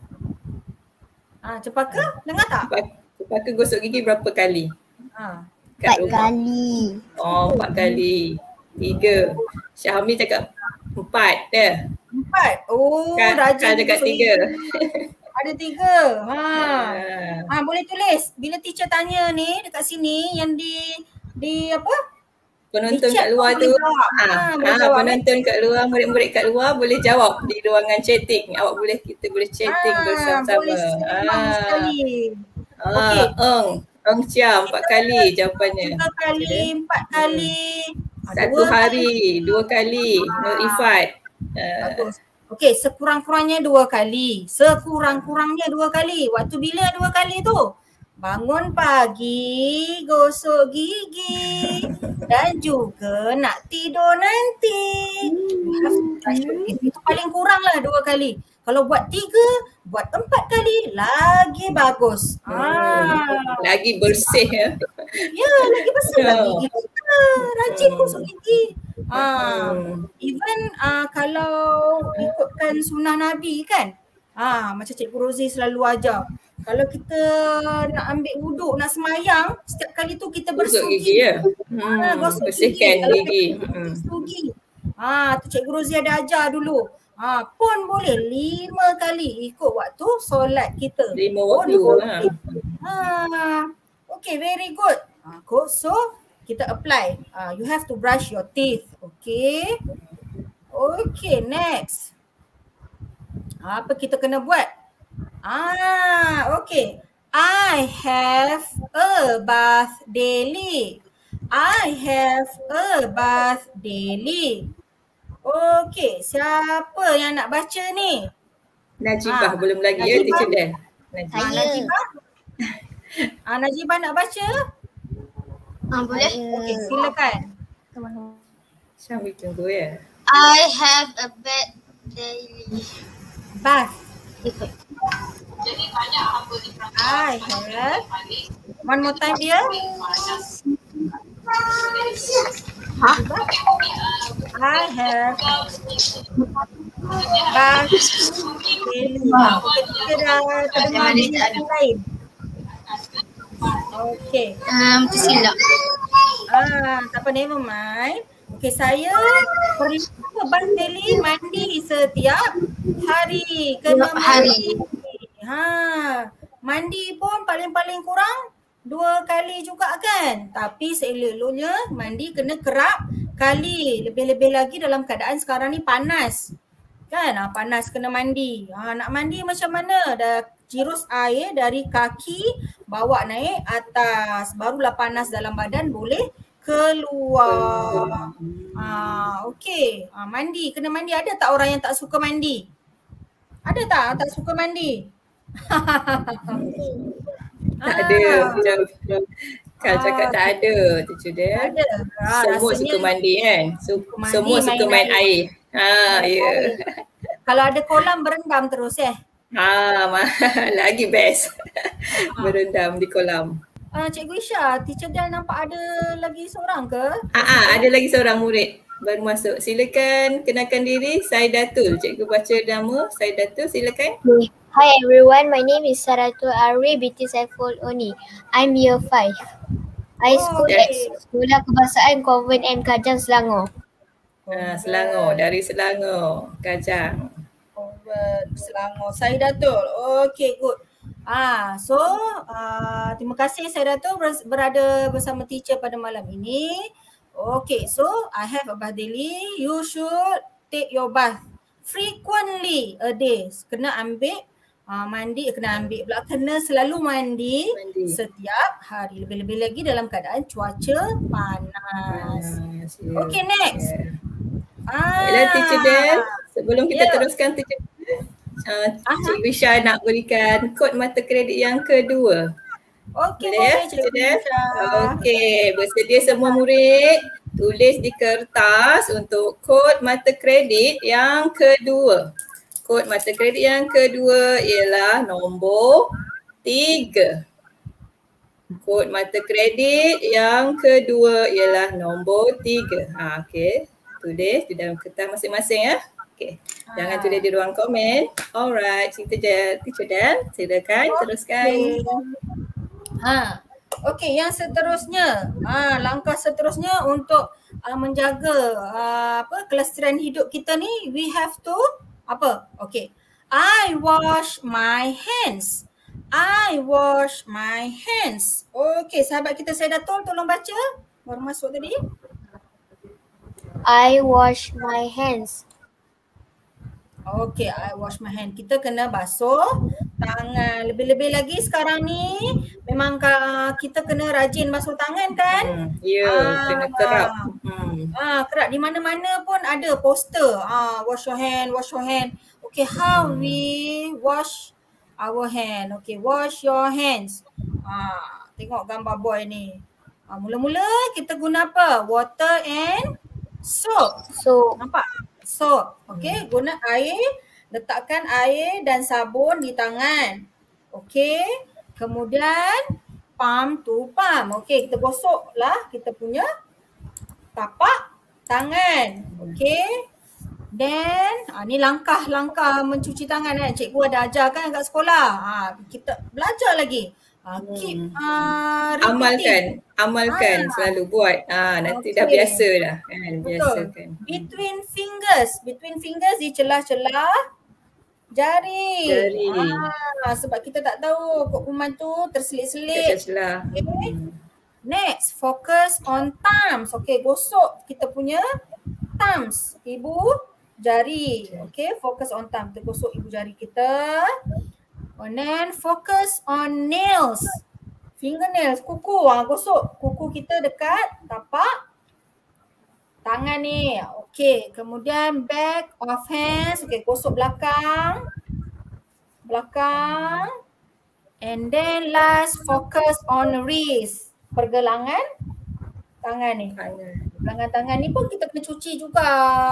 D: Ah, Cempaka dengar tak?
C: Cempaka gosok gigi berapa kali?
D: Ha.
F: Empat
C: rumah?
F: kali.
C: Oh, empat kali. Tiga. Syahmi cakap empat dia.
D: Empat. Oh,
C: Kal,
D: rajin
C: Kal cakap
D: tu.
C: tiga.
D: Ada tiga. Ha.
C: Ah.
D: Ha, boleh tulis. Bila teacher tanya ni dekat sini yang di di apa?
C: Penonton
D: Di
C: kat
D: chat
C: luar
D: pun
C: tu,
D: boleh jawab.
C: ah,
D: Ha, boleh
C: ah,
D: jawab,
C: penonton kat luar, murid-murid kat luar boleh jawab di ruangan chatting. Awak boleh, kita boleh chatting
D: Ah,
C: bersama-sama.
D: boleh senang
C: Ah,
D: sekali.
C: ah,
D: Okey.
C: Eng, Eng Chiam empat kali jawapannya.
D: Tiga kali, empat kali. Ah,
C: Satu
D: dua
C: hari, dua kali. Nur Ifat. Ah,
D: Bagus. Okey, sekurang-kurangnya dua kali. Sekurang-kurangnya dua kali. Waktu bila dua kali tu? Bangun pagi, gosok gigi dan juga nak tidur nanti. You have to brush your teeth. Itu paling kurang lah dua kali. Kalau buat tiga, buat empat kali lagi bagus. Ah.
C: Lagi bersih ya.
D: Ya, lagi bersih lagi gigi kita. Rajin gosok gigi. Ah,
C: Hmm.
D: even uh, kalau ikutkan sunnah Nabi kan, ah, macam Cikgu Rozi selalu ajar. Kalau kita nak ambil wuduk, nak semayang, setiap kali tu kita
C: Gosok
D: bersuh
C: gigi ya.
D: Ah,
C: Hmm,
D: gosok
C: bersihkan
D: Kalau
C: gigi.
D: kita
C: Hmm.
D: bersuh gigi. Ah, tu Cikgu Rozi ada ajar dulu. Ah, pun boleh lima kali ikut waktu solat kita.
C: Lima
D: Oh,
C: waktu
D: dua
C: lah.
D: kali. Ah, okay, very good. Ah, good. So kita apply. Ah, you have to brush your teeth. Okay. Okay, next. Apa kita kena buat? Ah, okay. I have a bath daily. I have a bath daily. Okay, siapa yang nak baca ni?
C: Najibah
D: Ah,
C: belum lagi ya,
D: Najibah?
C: teacher Dan.
D: Ah,
C: Najibah.
F: Saya.
D: Najibah? Ah, Najibah nak baca?
E: Ah, boleh.
D: Okay, silakan.
C: Syahmi tunggu ya.
E: I have a bed daily.
D: Bath.
E: Ikut.
D: I have. One more time dia.
E: Ha?
D: I have bath daily. Kita dah terdengar di yang lain. Okay.
E: Um, tersilap.
D: Ah, tak apa, never mind. Okay, saya perlu bath daily, mandi setiap hari. Kena
E: Setiap hari.
D: mandi. Ha, mandi pun paling-paling kurang dua kali juga kan. Tapi seelok-eloknya mandi kena kerap kali. Lebih-lebih lagi dalam keadaan sekarang ni panas. Kan? Ha, panas kena mandi. Ha, nak mandi macam mana? Dah jirus air dari kaki bawa naik atas. Barulah panas dalam badan boleh keluar. Ah, okey. Ah, mandi, kena mandi. Ada tak orang yang tak suka mandi? Ada tak tak suka mandi?
C: Tak ada. Macam Kal cakap tak ada, teacher Dan.
D: Ada. Ah,
C: Semua
D: rasanya
C: suka mandi kan? Su-
D: mandi,
C: Semua suka
D: main
C: main air. Ha, ya.
D: kalau ada kolam berendam terus eh.
C: Ha, ma- lagi best. Berendam di kolam.
D: Ah, Cikgu Isha, teacher Dan nampak ada lagi seorang ke?
C: Ah, ah, ada lagi seorang murid baru masuk. Silakan kenalkan diri. Saya Datul. Cikgu baca nama. Saya Datul, silakan.
F: Hi everyone, my name is Saratul Arwi binti Saiful Oni. I'm year five. I
D: Oh,
F: school
C: okay.
F: at Sekolah Kebangsaan Convent M Kajang, Selangor.
C: Ha, Selangor, dari Selangor. Kajang.
D: Convert Selangor. Saya Datul. Okay, good. Ah, so uh, terima kasih saya Datul ber- berada bersama teacher pada malam ini. Okay, so I have a bath daily. You should take your bath frequently a day. Kena ambil uh, mandi, kena ambil pula. Kena selalu mandi,
C: Mandi.
D: setiap hari. Lebih-lebih lagi dalam keadaan cuaca panas.
C: Ah, siap.
D: Okay, next.
C: Ya.
D: Ah.
C: Baiklah teacher Dan, sebelum kita
D: Ya.
C: teruskan teacher Dan, uh,
D: Aha.
C: Cikgu Syah nak berikan kod mata kredit yang kedua.
D: Okey,
C: Boleh ya,
D: boleh
C: Cikgu
D: Cikgu
C: Dan?
D: Isha.
C: Okey, bersedia semua murid tulis di kertas untuk kod mata kredit yang kedua. Kod mata kredit yang kedua ialah nombor tiga. Kod mata kredit yang kedua ialah nombor tiga. Ha, okey. Tulis di dalam kertas masing-masing ya. Okey. Jangan
D: Ha.
C: tulis di ruang komen. Alright, Teacher Dan, Teacher Dan, silakan teruskan.
D: Ha. Okey, yang seterusnya, ah, langkah seterusnya untuk uh, menjaga uh, apa kelestarian hidup kita ni, we have to apa? Okey. I wash my hands. I wash my hands. Okey, sahabat kita Saidatul tolong baca. Baru masuk tadi.
F: I wash my hands.
D: Okay, I wash my hand. Kita kena basuh tangan. Lebih-lebih lagi sekarang ni memang uh, kita kena rajin basuh tangan kan?
C: Hmm, ya,
D: Ah,
C: kena kerap. Hmm.
D: Ah, kerap di mana-mana pun ada poster. Ah, wash your hand, wash your hand. Okay, how we wash our hand? Okay, wash your hands. Ah, tengok gambar boy ni. Ah, mula-mula kita guna apa? Water and soap.
F: So,
D: Nampak? Soap. Okay, guna air, letakkan air dan sabun di tangan. Okay, kemudian palm to palm. Okay, kita gosoklah kita punya tapak tangan. Okay, then ah, ni langkah-langkah mencuci tangan kan. Cikgu ada ajarkan kat sekolah. Ah, kita belajar lagi. Ah, keep ah, repeating.
C: Amalkan, amalkan
D: Ah.
C: selalu buat. Ah, nanti
D: Okey.
C: dah biasa dah kan, biasa
D: Betul.
C: kan.
D: Between fingers, between fingers di celah-celah jari.
C: Jari.
D: Ah, sebab kita tak tahu kok kuman tu terselit-selit.
C: Celah.
D: Okay. Next, focus on thumbs. Okay, gosok kita punya thumbs, ibu jari. Okay, focus on thumb. Kita gosok ibu jari kita. And then focus on nails. Fingernails, kuku. Ha, gosok kuku kita dekat tapak tangan ni. Okay, kemudian back of hands. Okay, gosok belakang. Belakang. And then last, focus on wrist. Pergelangan tangan ni. Pergelangan tangan ni pun kita kena cuci juga.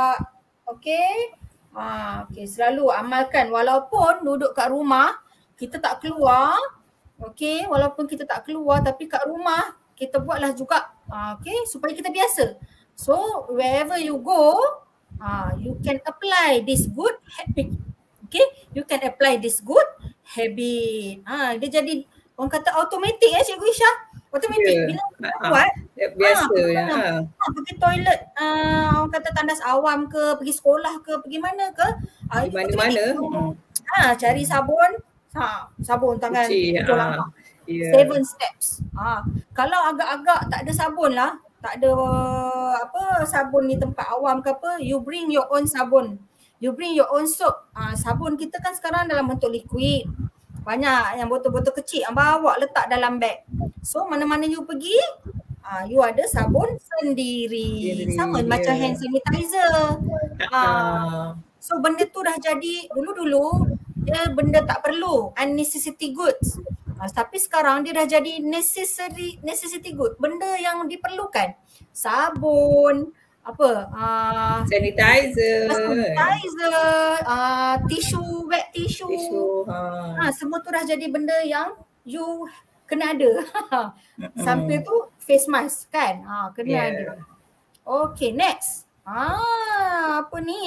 D: Okay. Ha, okay, selalu amalkan walaupun duduk kat rumah, kita tak keluar. Okay, walaupun kita tak keluar tapi kat rumah kita buatlah juga. Ha, okay, supaya kita biasa. So wherever you go, ha, you can apply this good habit. Okay, you can apply this good habit. Ha, dia jadi orang kata automatic eh Cikgu Isha. Automatic.
C: Ya.
D: Bila kita
C: Ah,
D: buat,
C: ah, biasa
D: ha,
C: ya.
D: pergi,
C: Ah.
D: ha, pergi toilet, uh, orang kata tandas awam ke, pergi sekolah ke, pergi mana ke. Ha,
C: Di
D: itu
C: mana-mana.
D: automatic.
C: Hmm.
D: Ha, cari sabun, ha, sabun tangan.
C: Cuci.
D: tujuh
C: Ah.
D: langkah.
C: Ya.
D: Seven steps. Ha, kalau agak-agak tak ada sabun lah, tak ada uh, apa sabun di tempat awam ke apa, you bring your own sabun. You bring your own soap. Ha, sabun kita kan sekarang dalam bentuk liquid. Banyak yang botol-botol kecil yang bawa letak dalam beg. So mana-mana you pergi, uh, you ada sabun sendiri.
C: Sendiri,
D: Sama
C: ya.
D: macam hand sanitizer. Uh,
C: Ah.
D: so benda tu dah jadi dulu-dulu dia benda tak perlu, unnecessity goods. Uh, tapi sekarang dia dah jadi necessary necessity good. Benda yang diperlukan. Sabun, apa? Uh,
C: Sanitizer.
D: sanitizer, uh, tisu, wet tisu.
C: Tisu. Ha.
D: Ha, semua tu dah jadi benda yang you kena ada.
C: Mm-mm.
D: Sampai tu face mask kan? Ha, kena
C: Yeah.
D: ada. Okay, next. Ah, apa ni?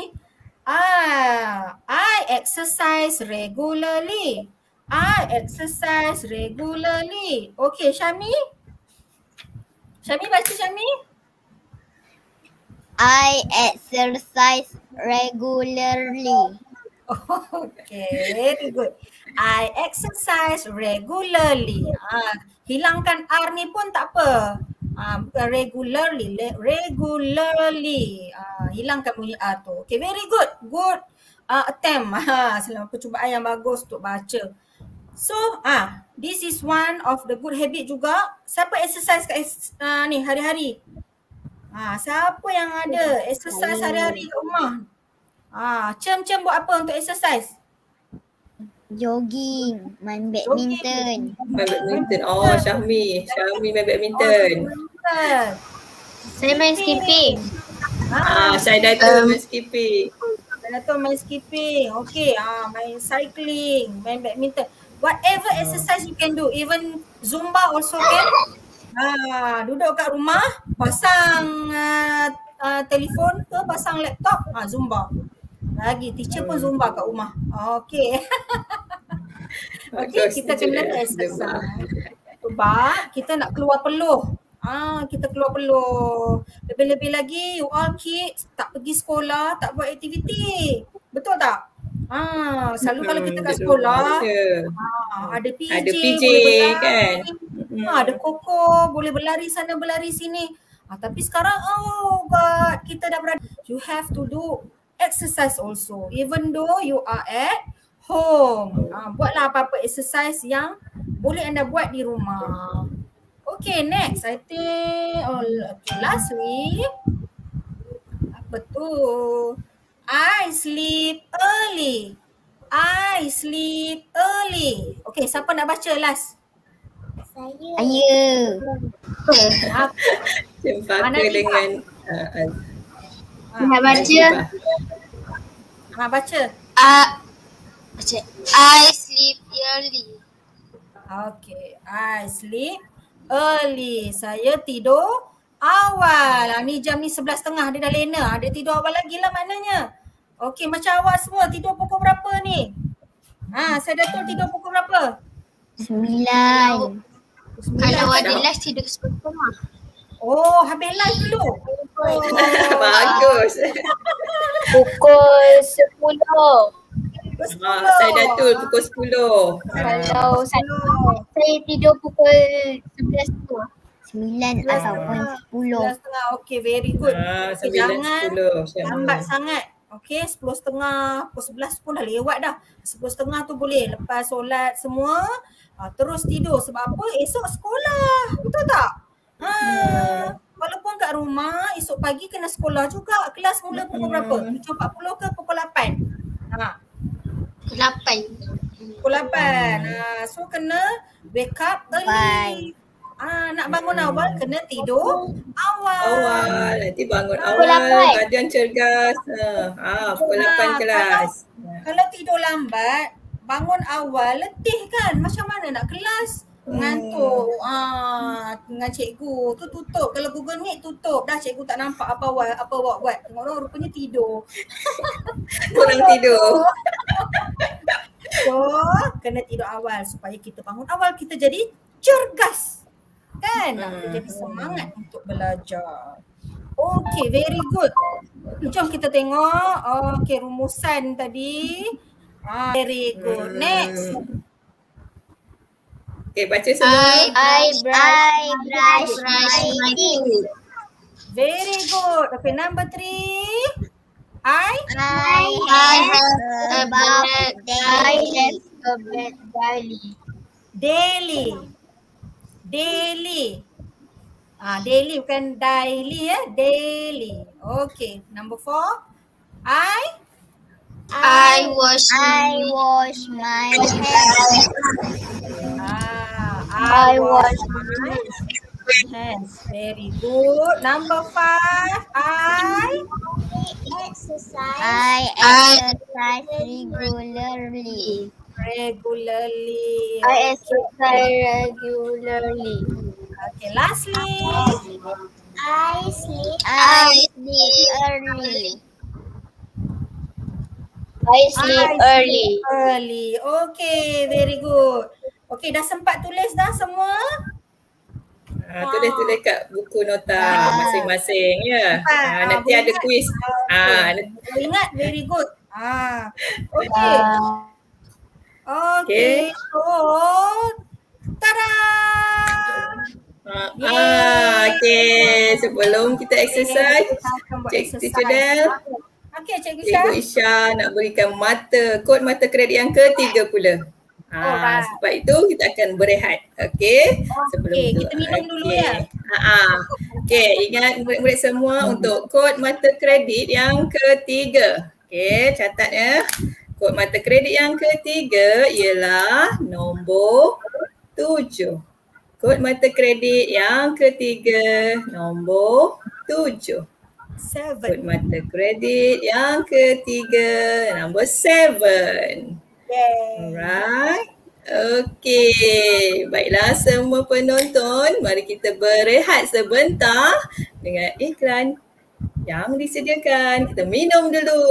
D: Ah, I exercise regularly. I exercise regularly. Okay, Syami? Syami baca Syami?
F: I exercise regularly.
D: Okay, very good. I exercise regularly. Ah, hilangkan R ni pun tak apa. Ah, bukan regularly, le- regularly. Ah, hilangkan bunyi R tu. Okay, very good. Good uh, attempt. Ah, selamat percubaan yang bagus untuk baca. So, ah, this is one of the good habit juga. Siapa exercise kat uh, ni hari-hari? Ah, siapa yang ada exercise hari-hari kat rumah? Ah, Cem-Cem buat apa untuk exercise?
F: Jogging, main badminton.
C: Main badminton. Oh, Syahmi. Syahmi main badminton.
D: Oh,
E: Saya main skipping.
C: Ah,
D: ah,
C: saya datang main skipping.
D: saya tu main skipping. Okay, ah, main cycling, main badminton. Whatever exercise you can do, even Zumba also can. Ah, duduk kat rumah, pasang uh, uh, telefon ke, pasang laptop, ah, Zumba. Lagi teacher pun Zumba kat rumah. Okay. Okay,
C: Bagus
D: kita
C: tu
D: kena
C: je.
D: exercise untuk Sebab kita nak keluar peluh. Ah, kita keluar peluh. Lebih-lebih lagi you all kids tak pergi sekolah, tak buat aktiviti. Betul tak? Ah, selalu hmm, kalau kita kat sekolah ah, ada P J,
C: ada P J
D: boleh berlari,
C: kan.
D: Hmm. Ah, ada koko, boleh berlari sana berlari sini. Ah, tapi sekarang oh god, kita dah berada. You have to do exercise also even though you are at home. Ah, buatlah apa-apa exercise yang boleh anda buat di rumah. Okay, next. I think oh, okay, last week apa tu? I sleep early. I sleep early. Okay, siapa nak baca last?
F: Saya. Saya.
C: Cempaka dengan uh,
E: uh, nak baca.
D: Nak baca.
E: Uh, baca. I sleep early.
D: Okay, I sleep early. Saya tidur awal. Ha, ni jam ni sebelas tiga puluh dia dah lena. Dia tidur awal lagi lah maknanya. Okey, macam awak semua tidur pukul berapa ni? Ha, saya Datul tidur pukul berapa?
F: Sembilan.
E: Kalau ada live tidur sepuluh setengah.
D: Oh, habis live dulu. Oh.
C: Bagus.
F: Pukul sepuluh.
C: Ah, saya Datul pukul sepuluh.
F: Kalau saya, saya tidur pukul sebelas setengah. Sembilan ataupun sepuluh.
D: Sebelas setengah. Okay, very good.
C: Ah,
D: okay,
C: sembilan,
D: jangan
C: sepuluh.
D: lambat sangat. Okay, sepuluh setengah, pukul sebelas pun dah lewat dah. Sepuluh setengah tu boleh lepas solat semua. Ha, terus tidur. Sebab apa? Esok sekolah. Betul tak? Ha, walaupun kat rumah, esok pagi kena sekolah juga. Kelas mula pukul hmm. berapa? tujuh empat puluh ke pukul lapan? Ha.
E: lapan.
D: Pukul lapan. Ha, so kena wake up early. Ah, nak bangun awal kena tidur awal.
C: Awal, nanti bangun awal, badan cergas. Ah, pukul lapan kelas.
D: Kalau, kalau tidur lambat, bangun awal letih kan? Macam mana nak kelas? Ngantuk. Hmm. Ah, dengan cikgu tu tutup. Kalau Google Meet tutup. Dah cikgu tak nampak apa awak apa awak buat. Tengok orang rupanya tidur.
C: Kurang tidur.
D: So, kena tidur awal supaya kita bangun awal, kita jadi cergas. Kan? Hmm. Jadi semangat untuk belajar. Okay, very good. Jom kita tengok. Okay, rumusan tadi. Ah, very good. Next.
C: Okay, baca semua.
F: I, I, I brush my teeth.
E: Very good. Okay, number three. I?
F: I, I have a bath daily. A bath daily.
D: Daily. Daily. Ah, daily bukan daily ya, daily. Okay, number four. I?
E: I wash
F: I wash my hands.
D: Ah,
F: I
D: I
F: wash
D: wash my hands. Very good. Number five. I
F: exercise. I exercise regularly.
D: Regularly.
F: I exercise regularly.
D: Okay, lastly.
F: I sleep. I sleep early. I sleep
D: I
F: early.
D: Sleep early. Okay, very good. Okay, dah sempat tulis dah semua?
C: Ha, tulis-tulis kat buku nota ah. masing-masing ya. Ha, nanti ada kuis. Ha,
D: okay. Ingat, very good. Ah, okay. Okay, okay. So, tada!
C: Ah, ah, okay. Sebelum kita exercise, Cik Teacher Del,
D: okay, Cikgu Isha.
C: Cikgu Isha nak berikan mata, kod mata kredit yang ketiga pula. Ha, oh, right. Sebab itu kita akan berehat. Okay. Sebelum
D: okay,
C: tu.
D: Kita minum okay. dulu ya.
C: Ha, ha. Okay, ingat murid-murid semua hmm. untuk kod mata kredit yang ketiga. Okay, catat ya. Kod mata kredit yang ketiga ialah nombor tujuh. Kod mata kredit yang ketiga nombor tujuh.
D: Seven.
C: Kod mata kredit yang ketiga nombor seven. Alright. Okay. Baiklah semua penonton, mari kita berehat sebentar dengan iklan yang disediakan. Kita minum dulu.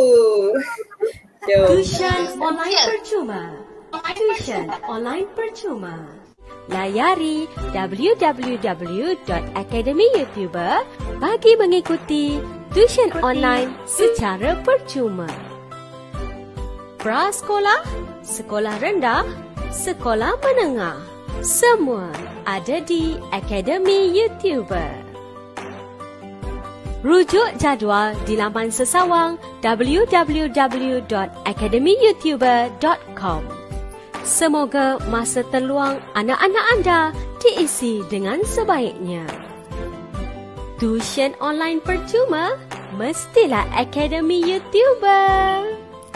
C: Jom.
B: Tuition online percuma. Tuition online percuma.
G: layari w w w dot academy youtuber bagi mengikuti tuition online secara percuma. Prasekolah, sekolah rendah, sekolah menengah, semua ada di Academy YouTuber. Rujuk jadual di laman sesawang w w w dot academy youtuber dot com. Semoga masa terluang anak-anak anda diisi dengan sebaiknya. Tuition online percuma mestilah Academy YouTuber.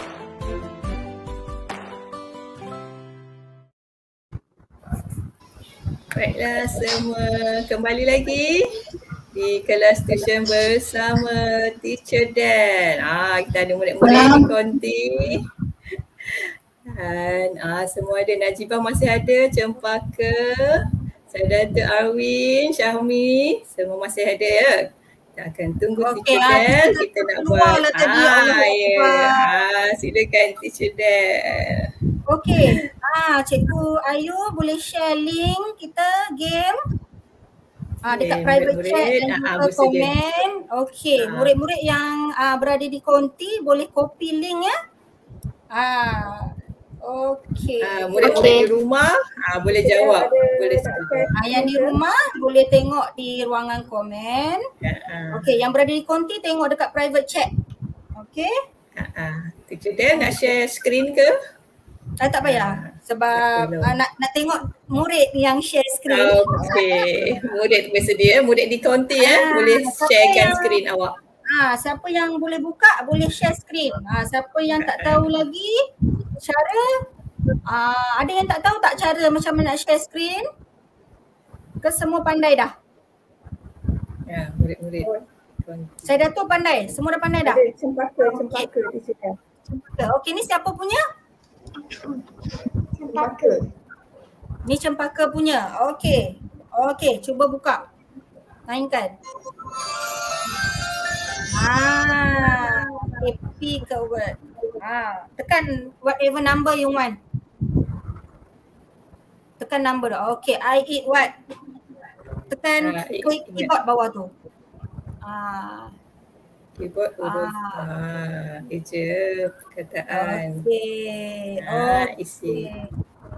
C: Baiklah semua, kembali lagi di kelas tuition bersama Teacher Dan. Ah, kita ada murid-murid di konti. Dan ah, semua ada. Najibah masih ada, Cempaka, Saudara Arwin, Syahmi, semua masih ada ya. Kita akan tunggu
D: Okey,
C: Teacher
D: ah,
C: Dan.
D: kita
C: Kita nak
D: keluar
C: buat.
D: lah tadi,
C: Ah,
D: Allah
C: ya.
D: Akbar.
C: Ah, silakan Teacher Dan.
D: Okey, ah Cikgu Ayu boleh share link kita game ah dekat
C: Okay,
D: private
C: murid-murid,
D: chat dan
C: ah, ah,
D: juga
C: bersedia.
D: komen. Okey,
C: Ah.
D: murid-murid yang ah, berada di konti boleh copy link ya. Ah. Okey.
C: Ah, murid-murid di rumah ah, boleh jawab.
A: Ada
C: Boleh
A: nak
C: sebut.
A: share
D: Ah, yang di rumah boleh tengok di ruangan komen.
C: Ah,
D: Okey, yang berada di konti tengok dekat private chat. Okey?
C: ah, ah. Teacher Dan nak share screen ke?
D: Ah, tak payah sebab
C: tak perlu.
D: ah, nak nak tengok murid yang share screen.
C: Okey, murid bersedia, murid di konti ya,
D: Ah,
C: boleh
D: siapa
C: sharekan
D: yang-
C: skrin awak.
D: Ah, siapa yang boleh buka boleh share screen. Ah, siapa yang tak tahu lagi cara ah, ada yang tak tahu tak cara macam mana nak share screen? Ke semua pandai dah?
C: Ya, murid-murid konti.
D: Saya Dato' pandai. Semua dah pandai dah?
A: Ada Cempaka, Cempaka di situ.
D: Okey, ni siapa punya?
A: Cempaka.
D: Ni Cempaka punya. Okey. Okey, cuba buka. Mainkan. Ah, happy ke word. Ah, tekan whatever number you want. Tekan number dah. Okey, I eat what? Tekan
C: Ah, eat,
D: klik
C: ingat.
D: keyboard bawah tu. Ah,
C: Keyboard huruf.
D: Ah.
C: Ah, eja perkataan.
D: okey.
C: Ah, isi.
D: Okey.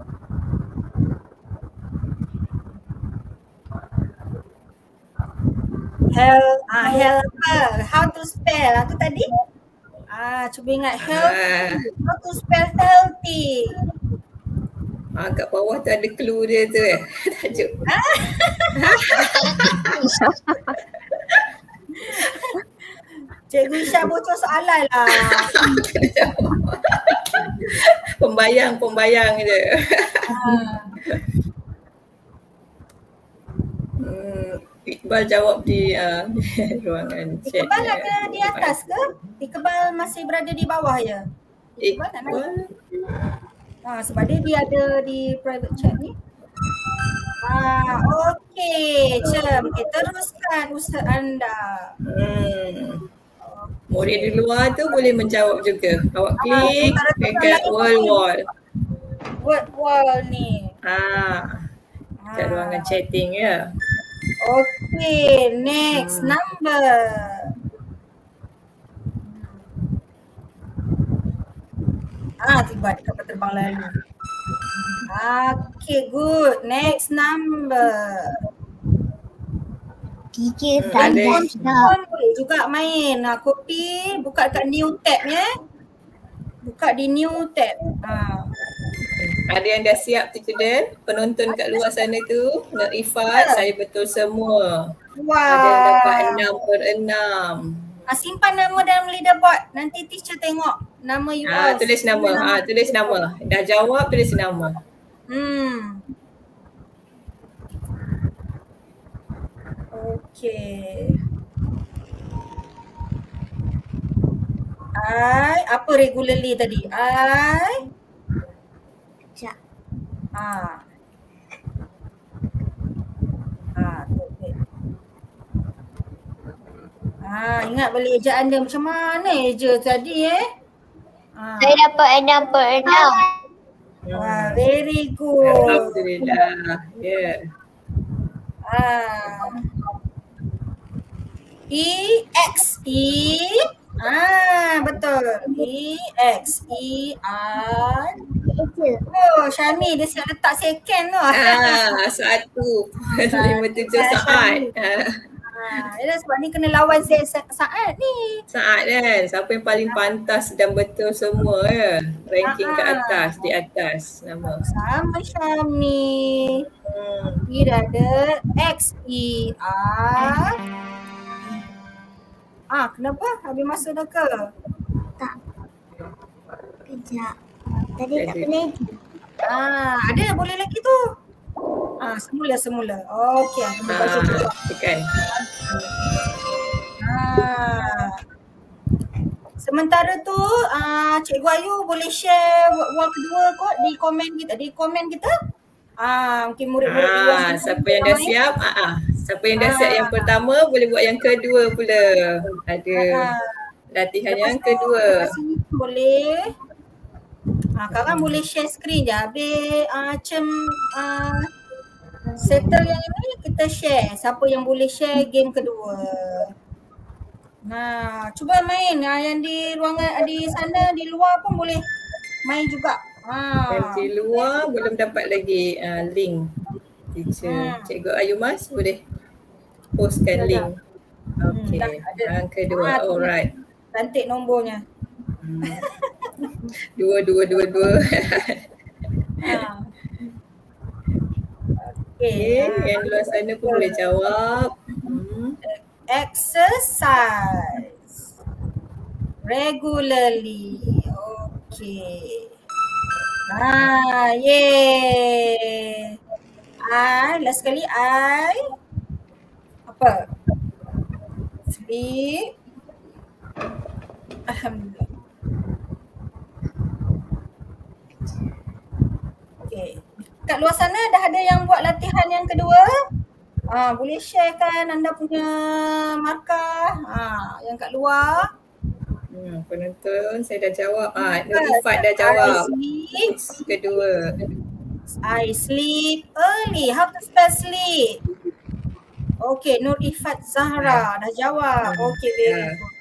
D: Hel, ah, helper. How to spell? Ah, tu tadi. Ah, cuba ingat healthy.
C: Ah,
D: How to spell healthy?
C: ah, kat bawah tu ada clue dia tu eh. Tajuk.
D: Cikgu Isha bocor soalan lah.
C: Kena jawab. Pembayang, pembayang je.
D: Ah,
C: Hmm, Iqbal jawab di uh, ruangan chat.
D: Iqbal ada di atas ke? Iqbal masih berada di bawah ya? Iqbal tak naik?
C: Iqbal.
D: Ah, sebab dia, dia ada di private chat ni. Ah, okey. Cem, okay, teruskan usaha anda.
C: Hmm. Murid di luar tu boleh menjawab juga. Awak klik
D: sementara tu
C: dekat
D: orang lain
C: wall
D: boleh.
C: wall.
D: Word wall ni.
C: Ah, kat ruangan chatting ya.
D: Okey, next
C: Hmm.
D: number. Ah, tiba dekat terbang lalu. Okay, good. Next number.
F: Tiga
C: Hmm,
F: saja
C: ada.
F: dah.
D: Phone boleh juga main. Ha, copy, buka kat new tab ya. Buka di new tab. Ha.
C: Ada yang dah siap Teacher Dan? Penonton kat luar sana tu, nak Ifat, saya betul semua. Ada yang dapat
D: Wah.
C: enam per enam.
D: Ha, simpan nama dalam leaderboard. Nanti teacher tengok nama you
C: Ah,
D: all.
C: tulis nama. Ah, tulis nama. Dah jawab, tulis nama.
D: Hmm. Okay. I, apa regularly tadi? I.
F: Sekejap.
D: Ah. Ah, okay. Ah, ingat balik ejaan dia macam mana eja tadi eh? Ah.
F: Saya dapat enam per enam.
D: Wah, very good.
C: Alhamdulillah. Ya. Yeah.
D: Ah. E X E. Ah, betul. E X E R. Oh, Syami dia siap letak second tu.
C: Ah, satu. lima tujuh saat.
D: Ah, ya sebab ni kena lawan saya saat ni.
C: Saat kan. Siapa yang paling pantas dan betul semua ya. Ranking ke atas, di atas nama.
D: Sama Syami.
C: Hmm.
D: Dia ada X E R. Ah, kenapa? Habis masa dah ke?
F: Tak. Kejap. Tadi tak boleh.
D: Ah, ada boleh lagi tu. Ah, semula semula. Okey, aku baca dulu.
C: Ah, tekan.
D: Ah. Sementara tu, ah, Cikgu Ayu boleh share wall kedua kot di komen kita, di komen kita. Ah, mungkin murid-murid di luar
C: Ah,
D: sana
C: siapa yang dah
D: ramai.
C: siap? Ah, ah. Siapa yang dah siap
D: Ah.
C: yang pertama boleh buat yang kedua pula. Ada
D: Ah.
C: latihan
D: Lepas
C: yang
D: tu,
C: kedua.
D: lepas ni boleh. Ah, Kakak boleh share screen je. Habis ah, Cem ah, settle yang ini kita share. Siapa yang boleh share game kedua. Nah, cuba main. Ah, yang di ruangan di sana di luar pun boleh main juga.
C: Yang
D: Ah.
C: di luar belum dapat lagi uh, link teacher.
D: Hmm.
C: Cikgu Ayu Mas boleh postkan link. Okey.
D: dah ada.
C: Yang kedua.
D: Ah, tu.
C: Alright.
D: Cantik nombornya.
C: Hmm. Dua, dua, dua, dua.
D: Ah.
C: Okey,
D: Okay.
C: yang luar sana pun boleh jawab. Hmm.
D: Exercise regularly. Okay. Ah, yay. I, last sekali I. Apa? Sleep. Alhamdulillah. Okay. Kat luar sana dah ada yang buat latihan yang kedua. Ah, boleh sharekan anda punya markah ah, yang kat luar.
C: Hmm, penonton saya dah jawab. Ah, Nur Ifat dah jawab.
D: I sleep.
C: Kedua.
D: I sleep early. How to spell sleep? Okay, Nur Ifat Zahra dah jawab. Okay, very
C: Ah.
D: good.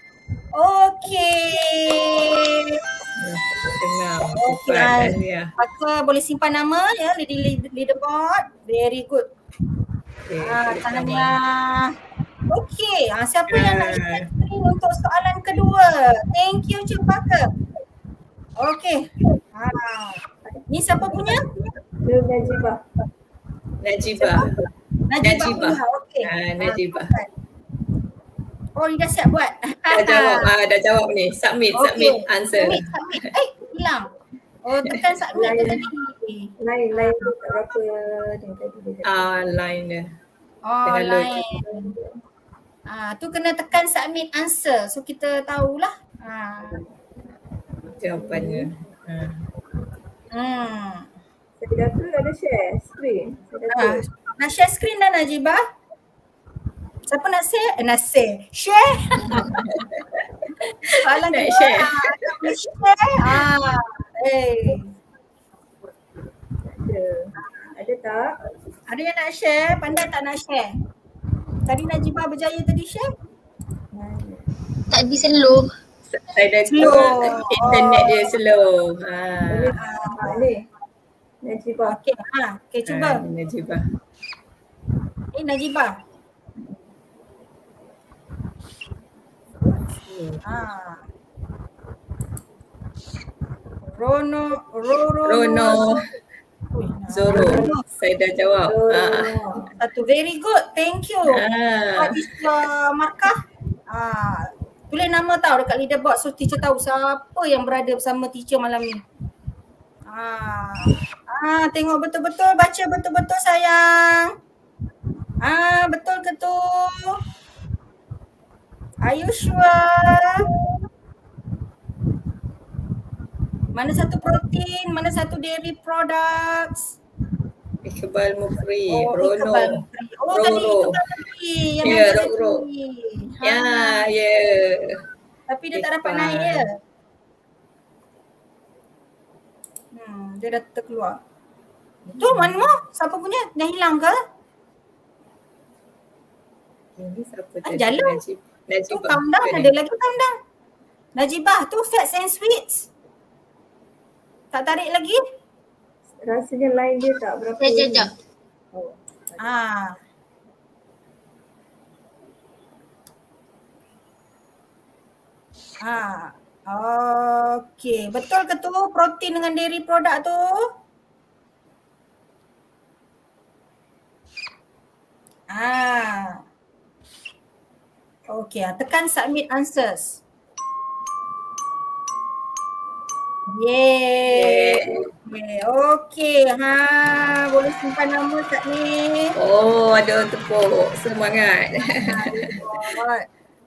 D: Okay.
C: Senang.
D: Okay,
C: Ifat
D: ah,
C: dan Nia.
D: maka boleh simpan nama ya di lead- leaderboard. Very good.
C: Okay,
D: Ah,
C: boleh tambah.
D: tahniah. Okey, ah, siapa yang nak
C: Ah.
D: share screen untuk soalan kedua? Thank you Cik Parker. Okey. Ah. Ni siapa punya?
A: Nur Najibah.
C: Najibah.
D: Najibah.
C: Najibah.
D: punya. Okey.
C: Ah, Najibah.
D: Ah, oh, ni dah siap buat.
C: Dah jawab. Ah, dah jawab ni. Submit,
D: Okey.
C: submit answer.
D: Submit, submit. Eh, hilang. Oh, tekan submit tu tadi.
A: Lain, lain tu tak berapa yang tadi dia kata.
C: Ah, line dia.
D: Oh,
C: Tengah load.
D: lain. Ah, tu kena tekan submit answer. So kita tahulah. Ah.
C: Jawapannya. Ah.
D: Hmm.
A: Saya dah tu ada share screen. Saya dah
D: Ah,
A: tu.
D: nak share screen dah Najibah? Siapa nak share? Eh, nak share. Share. Soalan
C: Nak
D: kedua.
C: share.
D: Ah, nak boleh share. Ah, eh.
A: Ada. Ada tak?
D: Ada yang nak share? Pandai tak nak share? Tadi Najibah berjaya tadi share?
E: Tadi slow.
C: Saya dah
D: Slow.
C: internet dia slow. Ah.
A: Boleh. Ah, ni. Najibah.
D: Okey, ha. Okey,
C: Ah,
D: cuba.
C: Najibah.
D: Eh, Najibah. Ah. Rono, Roro.
C: Rono.
D: Ui, nah.
C: Zoro. Saya dah jawab. Ah.
A: Oh.
D: Satu, very good. Thank you.
C: Ah.
D: What is your markah? Ah, tulis nama tau dekat leaderboard so teacher tahu siapa yang berada bersama teacher malam ni. Ah, ah tengok betul-betul, baca betul-betul sayang. Ah, betul ke tu? Are you sure? Mana satu protein, mana satu dairy products?
C: Iqbal Mukri.
D: Oh,
C: Rono.
D: Iqbal Mukri. Oh, tadi
C: Roro.
D: Iqbal Mukri yang
C: Ya,
D: ada
C: Roro.
D: tadi.
C: Ya,
D: Ha,
C: ya.
D: tapi dia tak dapat
C: Iqbal.
D: naik ya. Hmm, dia dah terkeluar. Tu one more. Siapa punya? Dah hilang ke?
C: Ini siapa
D: Ah,
C: tadi?
D: jalan.
C: Najib.
D: Tu
C: Najibah.
D: countdown,
C: Ke
D: ada
C: ni?
D: lagi countdown. Najibah tu Fats and Sweets. Tak tarik lagi?
A: Rasanya line dia tak berapa
E: Sekejap,
A: ini.
E: sekejap.
A: Oh.
D: Ah. Ah. Okey, betul ke tu protein dengan dairy product tu? Ah. Okey, tekan submit answers. Yeay. Okay. Okey, ha, boleh simpan nama tak ni?
C: Oh, ada tepuk. Semangat.
D: Leaderboard.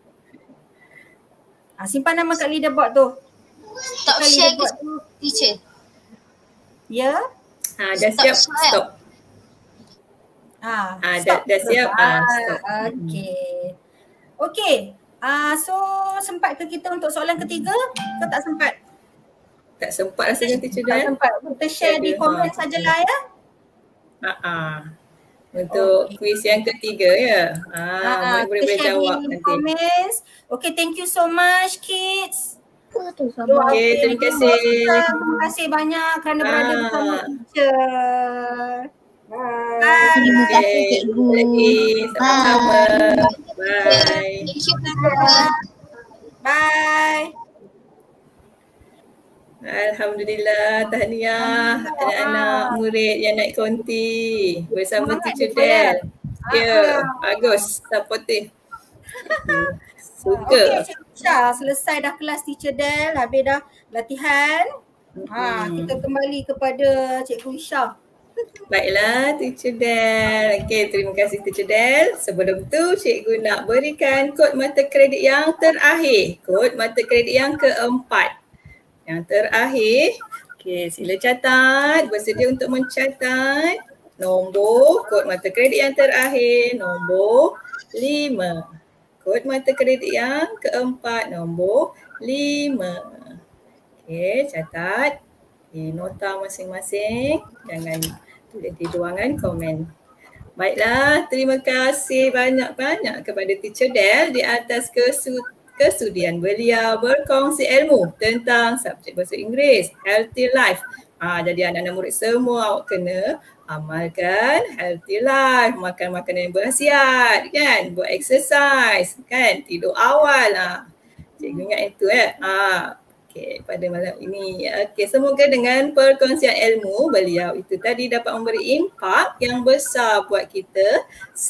D: Ah, simpan nama kat leaderboard tu.
E: Stop
D: Tekan
E: share ke
D: leaderboard tu.
E: teacher?
D: Ya.
C: Ha, dah
E: Stop
C: siap.
E: share.
C: Stop.
D: Ah,
C: Ah,
D: stop.
C: dah- dah siap. Ah,
D: Ah,
C: stop.
D: okey. Okey. Ah, so sempat ke kita untuk soalan ketiga? Ke tak sempat?
C: Tak sempat rasanya teacher
D: Tak
C: Dan.
D: sempat. Kita share di
C: Ada,
D: komen
C: ha.
D: sajalah ya.
C: Ha ah. Untuk
D: Okey.
C: kuis yang ketiga ya.
D: Ah,
C: Ah,
D: ah,
C: boleh
D: kita
C: boleh
D: share
C: jawab
D: di
C: nanti.
D: comments. Okay, thank you so much kids.
F: Apa tu
D: Doa
F: sabar?
C: Okey, terima
D: kita.
C: kasih.
D: Terima kasih banyak kerana berada
C: Ah.
D: bersama teacher.
A: Bye.
D: Bye.
F: Terima kasih
C: Okey,
F: cikgu.
C: lagi sama-sama. Bye.
E: Thank you, Papa.
D: Bye.
C: Alhamdulillah, tahniah anak-anak murid yang naik konti bersama
D: Semangat
C: Teacher
D: dia, Faya.
C: Del. Ya,
D: Ah.
C: bagus, supportive. Suka.
D: Okey, Cikgu Syah, selesai dah kelas Teacher Del, habis dah latihan. Ha,
C: Hmm.
D: kita kembali kepada Cikgu Syah.
C: Baiklah Teacher Del. Okey, terima kasih Teacher Del. Sebelum tu cikgu nak berikan kod mata kredit yang terakhir. Kod mata kredit yang keempat. Yang terakhir. Okey, sila catat. Bersedia untuk mencatat. Nombor kod mata kredit yang terakhir, nombor lima. Kod mata kredit yang keempat, nombor lima. Okey, catat. Okey, nota masing-masing. Jangan tulis di ruangan komen. Baiklah, terima kasih banyak-banyak kepada Teacher Del di atas kesu- kesudian beliau berkongsi ilmu tentang subjek bahasa Inggeris, Healthy Life. Ah, jadi anak-anak murid semua awak kena amalkan Healthy Life, makan makanan yang berkhasiat, kan? Buat exercise, kan? Tidur awal lah. Cikgu ingat itu eh. Ah, okey, pada malam ini. Okey, semoga dengan perkongsian ilmu beliau itu tadi dapat memberi impak yang besar buat kita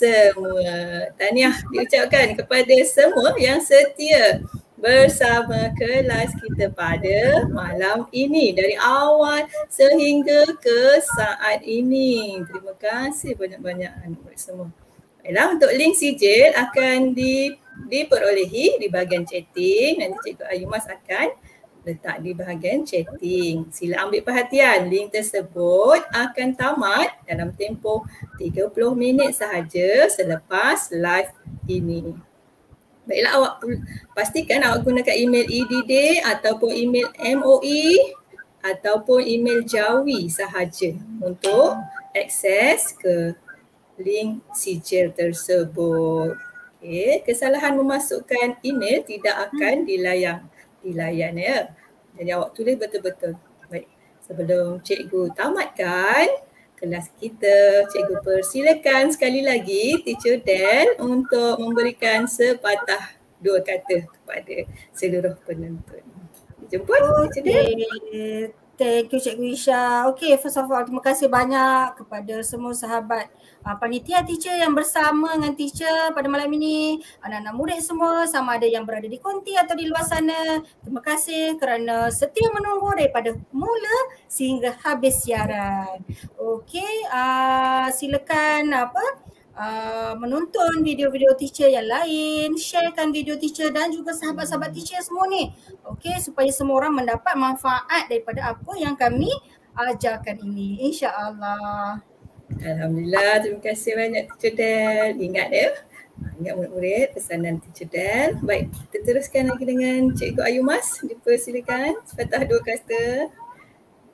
C: semua. Tahniah diucapkan kepada semua yang setia bersama kelas kita pada malam ini dari awal sehingga ke saat ini. Terima kasih banyak-banyak anak-anak semua. Baiklah, untuk link sijil akan di, diperolehi di bahagian chatting. Nanti Cikgu Ayumas akan letak di bahagian chatting. Sila ambil perhatian, link tersebut akan tamat dalam tempoh tiga puluh minit sahaja selepas live ini. Baiklah, awak pastikan awak gunakan email E D D ataupun email M O E ataupun email Jawi sahaja untuk akses ke link sijil tersebut. Okey, kesalahan memasukkan email tidak akan dilayang. dilayan ya. Jadi awak tulis betul-betul. Baik, sebelum cikgu tamatkan kelas kita, cikgu persilakan sekali lagi Teacher Del untuk memberikan sepatah dua kata kepada seluruh penonton. Jemput Teacher Del.
D: Okay. Thank you Cikgu Isha. Okay, first of all terima kasih banyak kepada semua sahabat uh, panitia teacher yang bersama dengan teacher pada malam ini. Anak-anak murid semua sama ada yang berada di konti atau di luar sana. Terima kasih kerana setia menunggu daripada mula sehingga habis siaran. Okay, uh, silakan apa Uh, menonton video-video teacher yang lain, sharekan video teacher dan juga sahabat-sahabat teacher semua ni. Okey, supaya semua orang mendapat manfaat daripada apa yang kami ajarkan ini, insya-Allah.
C: Alhamdulillah, terima kasih banyak Teacher Del. Ingat ya, ingat murid-murid pesanan Teacher Del. Baik, kita teruskan lagi dengan Cikgu Ayumas. Dipersilakan sepatah dua kata.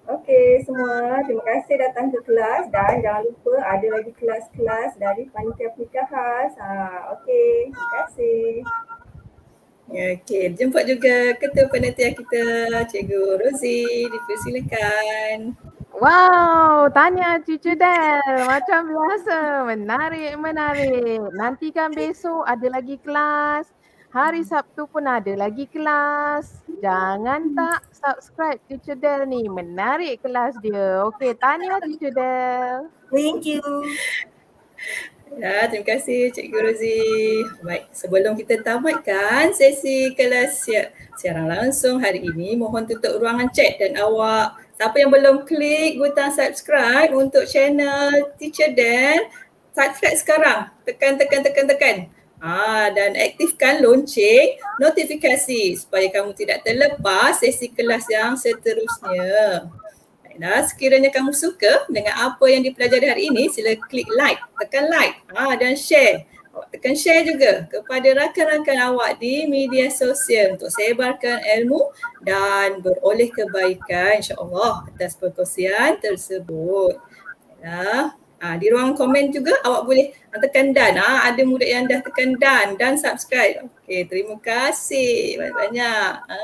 A: Okey semua, terima kasih datang ke kelas dan jangan lupa ada lagi kelas-kelas dari Panitia Pernikahan Khas. Ha, okey, terima kasih.
C: Okey, jumpa juga Ketua Panitia kita, Cikgu Rozi. Dipersilakan.
H: Wow, tanya Cucu Del. Macam biasa, menarik, menarik. Nantikan besok ada lagi kelas. Hari Sabtu pun ada lagi kelas. Jangan tak subscribe Cucu Del ni. Menarik kelas dia. Okey, tanya Cucu Del.
D: Thank you.
C: Ya, terima kasih Cikgu Rozi. Baik, sebelum kita tamatkan sesi kelas siaran langsung hari ini, mohon tutup ruangan chat dan awak siapa yang belum klik butang subscribe untuk channel Teacher Del, subscribe sekarang. Tekan, tekan, tekan, tekan. Ah, dan aktifkan lonceng notifikasi supaya kamu tidak terlepas sesi kelas yang seterusnya. Baiklah, sekiranya kamu suka dengan apa yang dipelajari hari ini, sila klik like, tekan like ah, dan share. Awak tekan share juga kepada rakan-rakan awak di media sosial untuk sebarkan ilmu dan beroleh kebaikan insya-Allah atas perkongsian tersebut. Baiklah. Ha, di ruang komen juga awak boleh tekan dan. Ha, ada murid yang dah tekan dan dan subscribe. Okey, terima kasih banyak-banyak. Ha.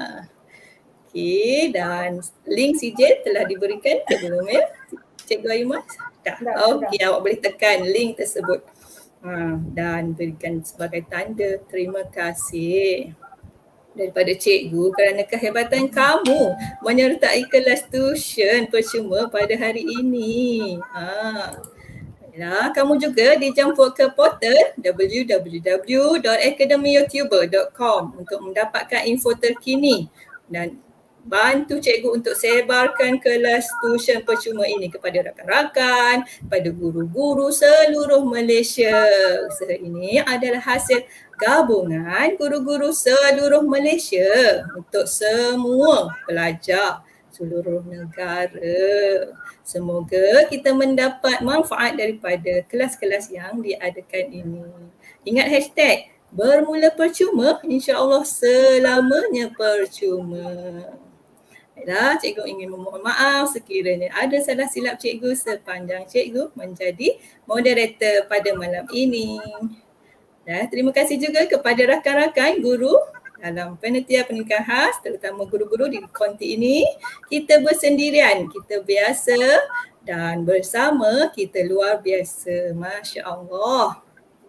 C: Okey, dan link C J telah diberikan belum ya? Cikgu Ayumas? Dah. Okey, awak boleh tekan link tersebut. Ha, dan berikan sebagai tanda terima kasih daripada cikgu kerana kehebatan kamu menyertai kelas tuition percuma pada hari ini. Ha. Baiklah, kamu juga dijemput ke portal w w w dot academy youtuber dot com untuk mendapatkan info terkini dan bantu cikgu untuk sebarkan kelas tuition percuma ini kepada rakan-rakan, kepada guru-guru seluruh Malaysia. Usaha ini adalah hasil gabungan guru-guru seluruh Malaysia untuk semua pelajar seluruh negara. Semoga kita mendapat manfaat daripada kelas-kelas yang diadakan ini. Ingat hashtag bermula percuma, insya-Allah selamanya percuma. Baiklah, cikgu ingin memohon maaf sekiranya ada salah silap cikgu sepanjang cikgu menjadi moderator pada malam ini. Dan terima kasih juga kepada rakan-rakan guru dalam panitia pendidikan khas, terutama guru-guru di konti ini. Kita bersendirian, kita biasa dan bersama kita luar biasa. Masya Allah.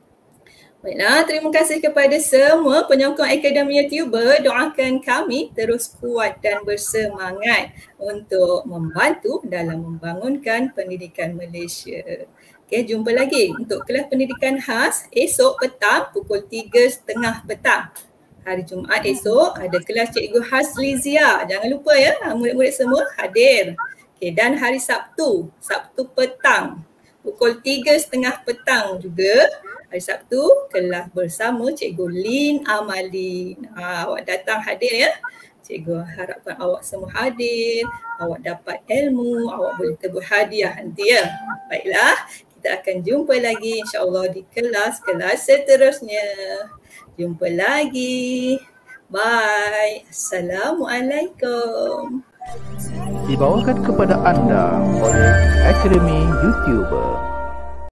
C: Baiklah, terima kasih kepada semua penyokong Akademi YouTuber. Doakan kami terus kuat dan bersemangat untuk membantu dalam membangunkan pendidikan Malaysia. Okey, jumpa lagi untuk kelas pendidikan khas esok petang pukul tiga tiga puluh petang. Hari Jumaat esok ada kelas Cikgu Haslizia. Jangan lupa ya, murid-murid semua hadir. Okey, dan hari Sabtu, Sabtu petang pukul tiga tiga puluh petang juga. Hari Sabtu kelas bersama Cikgu Lin Amalin. Ha, awak datang hadir ya. Cikgu harapkan awak semua hadir. Awak dapat ilmu, awak boleh tebus hadiah nanti ya. Baiklah, kita akan jumpa lagi insya-Allah di kelas-kelas seterusnya. Jumpa lagi. Bye. Assalamualaikum.
I: Dibawakan kepada anda oleh Akademi YouTuber.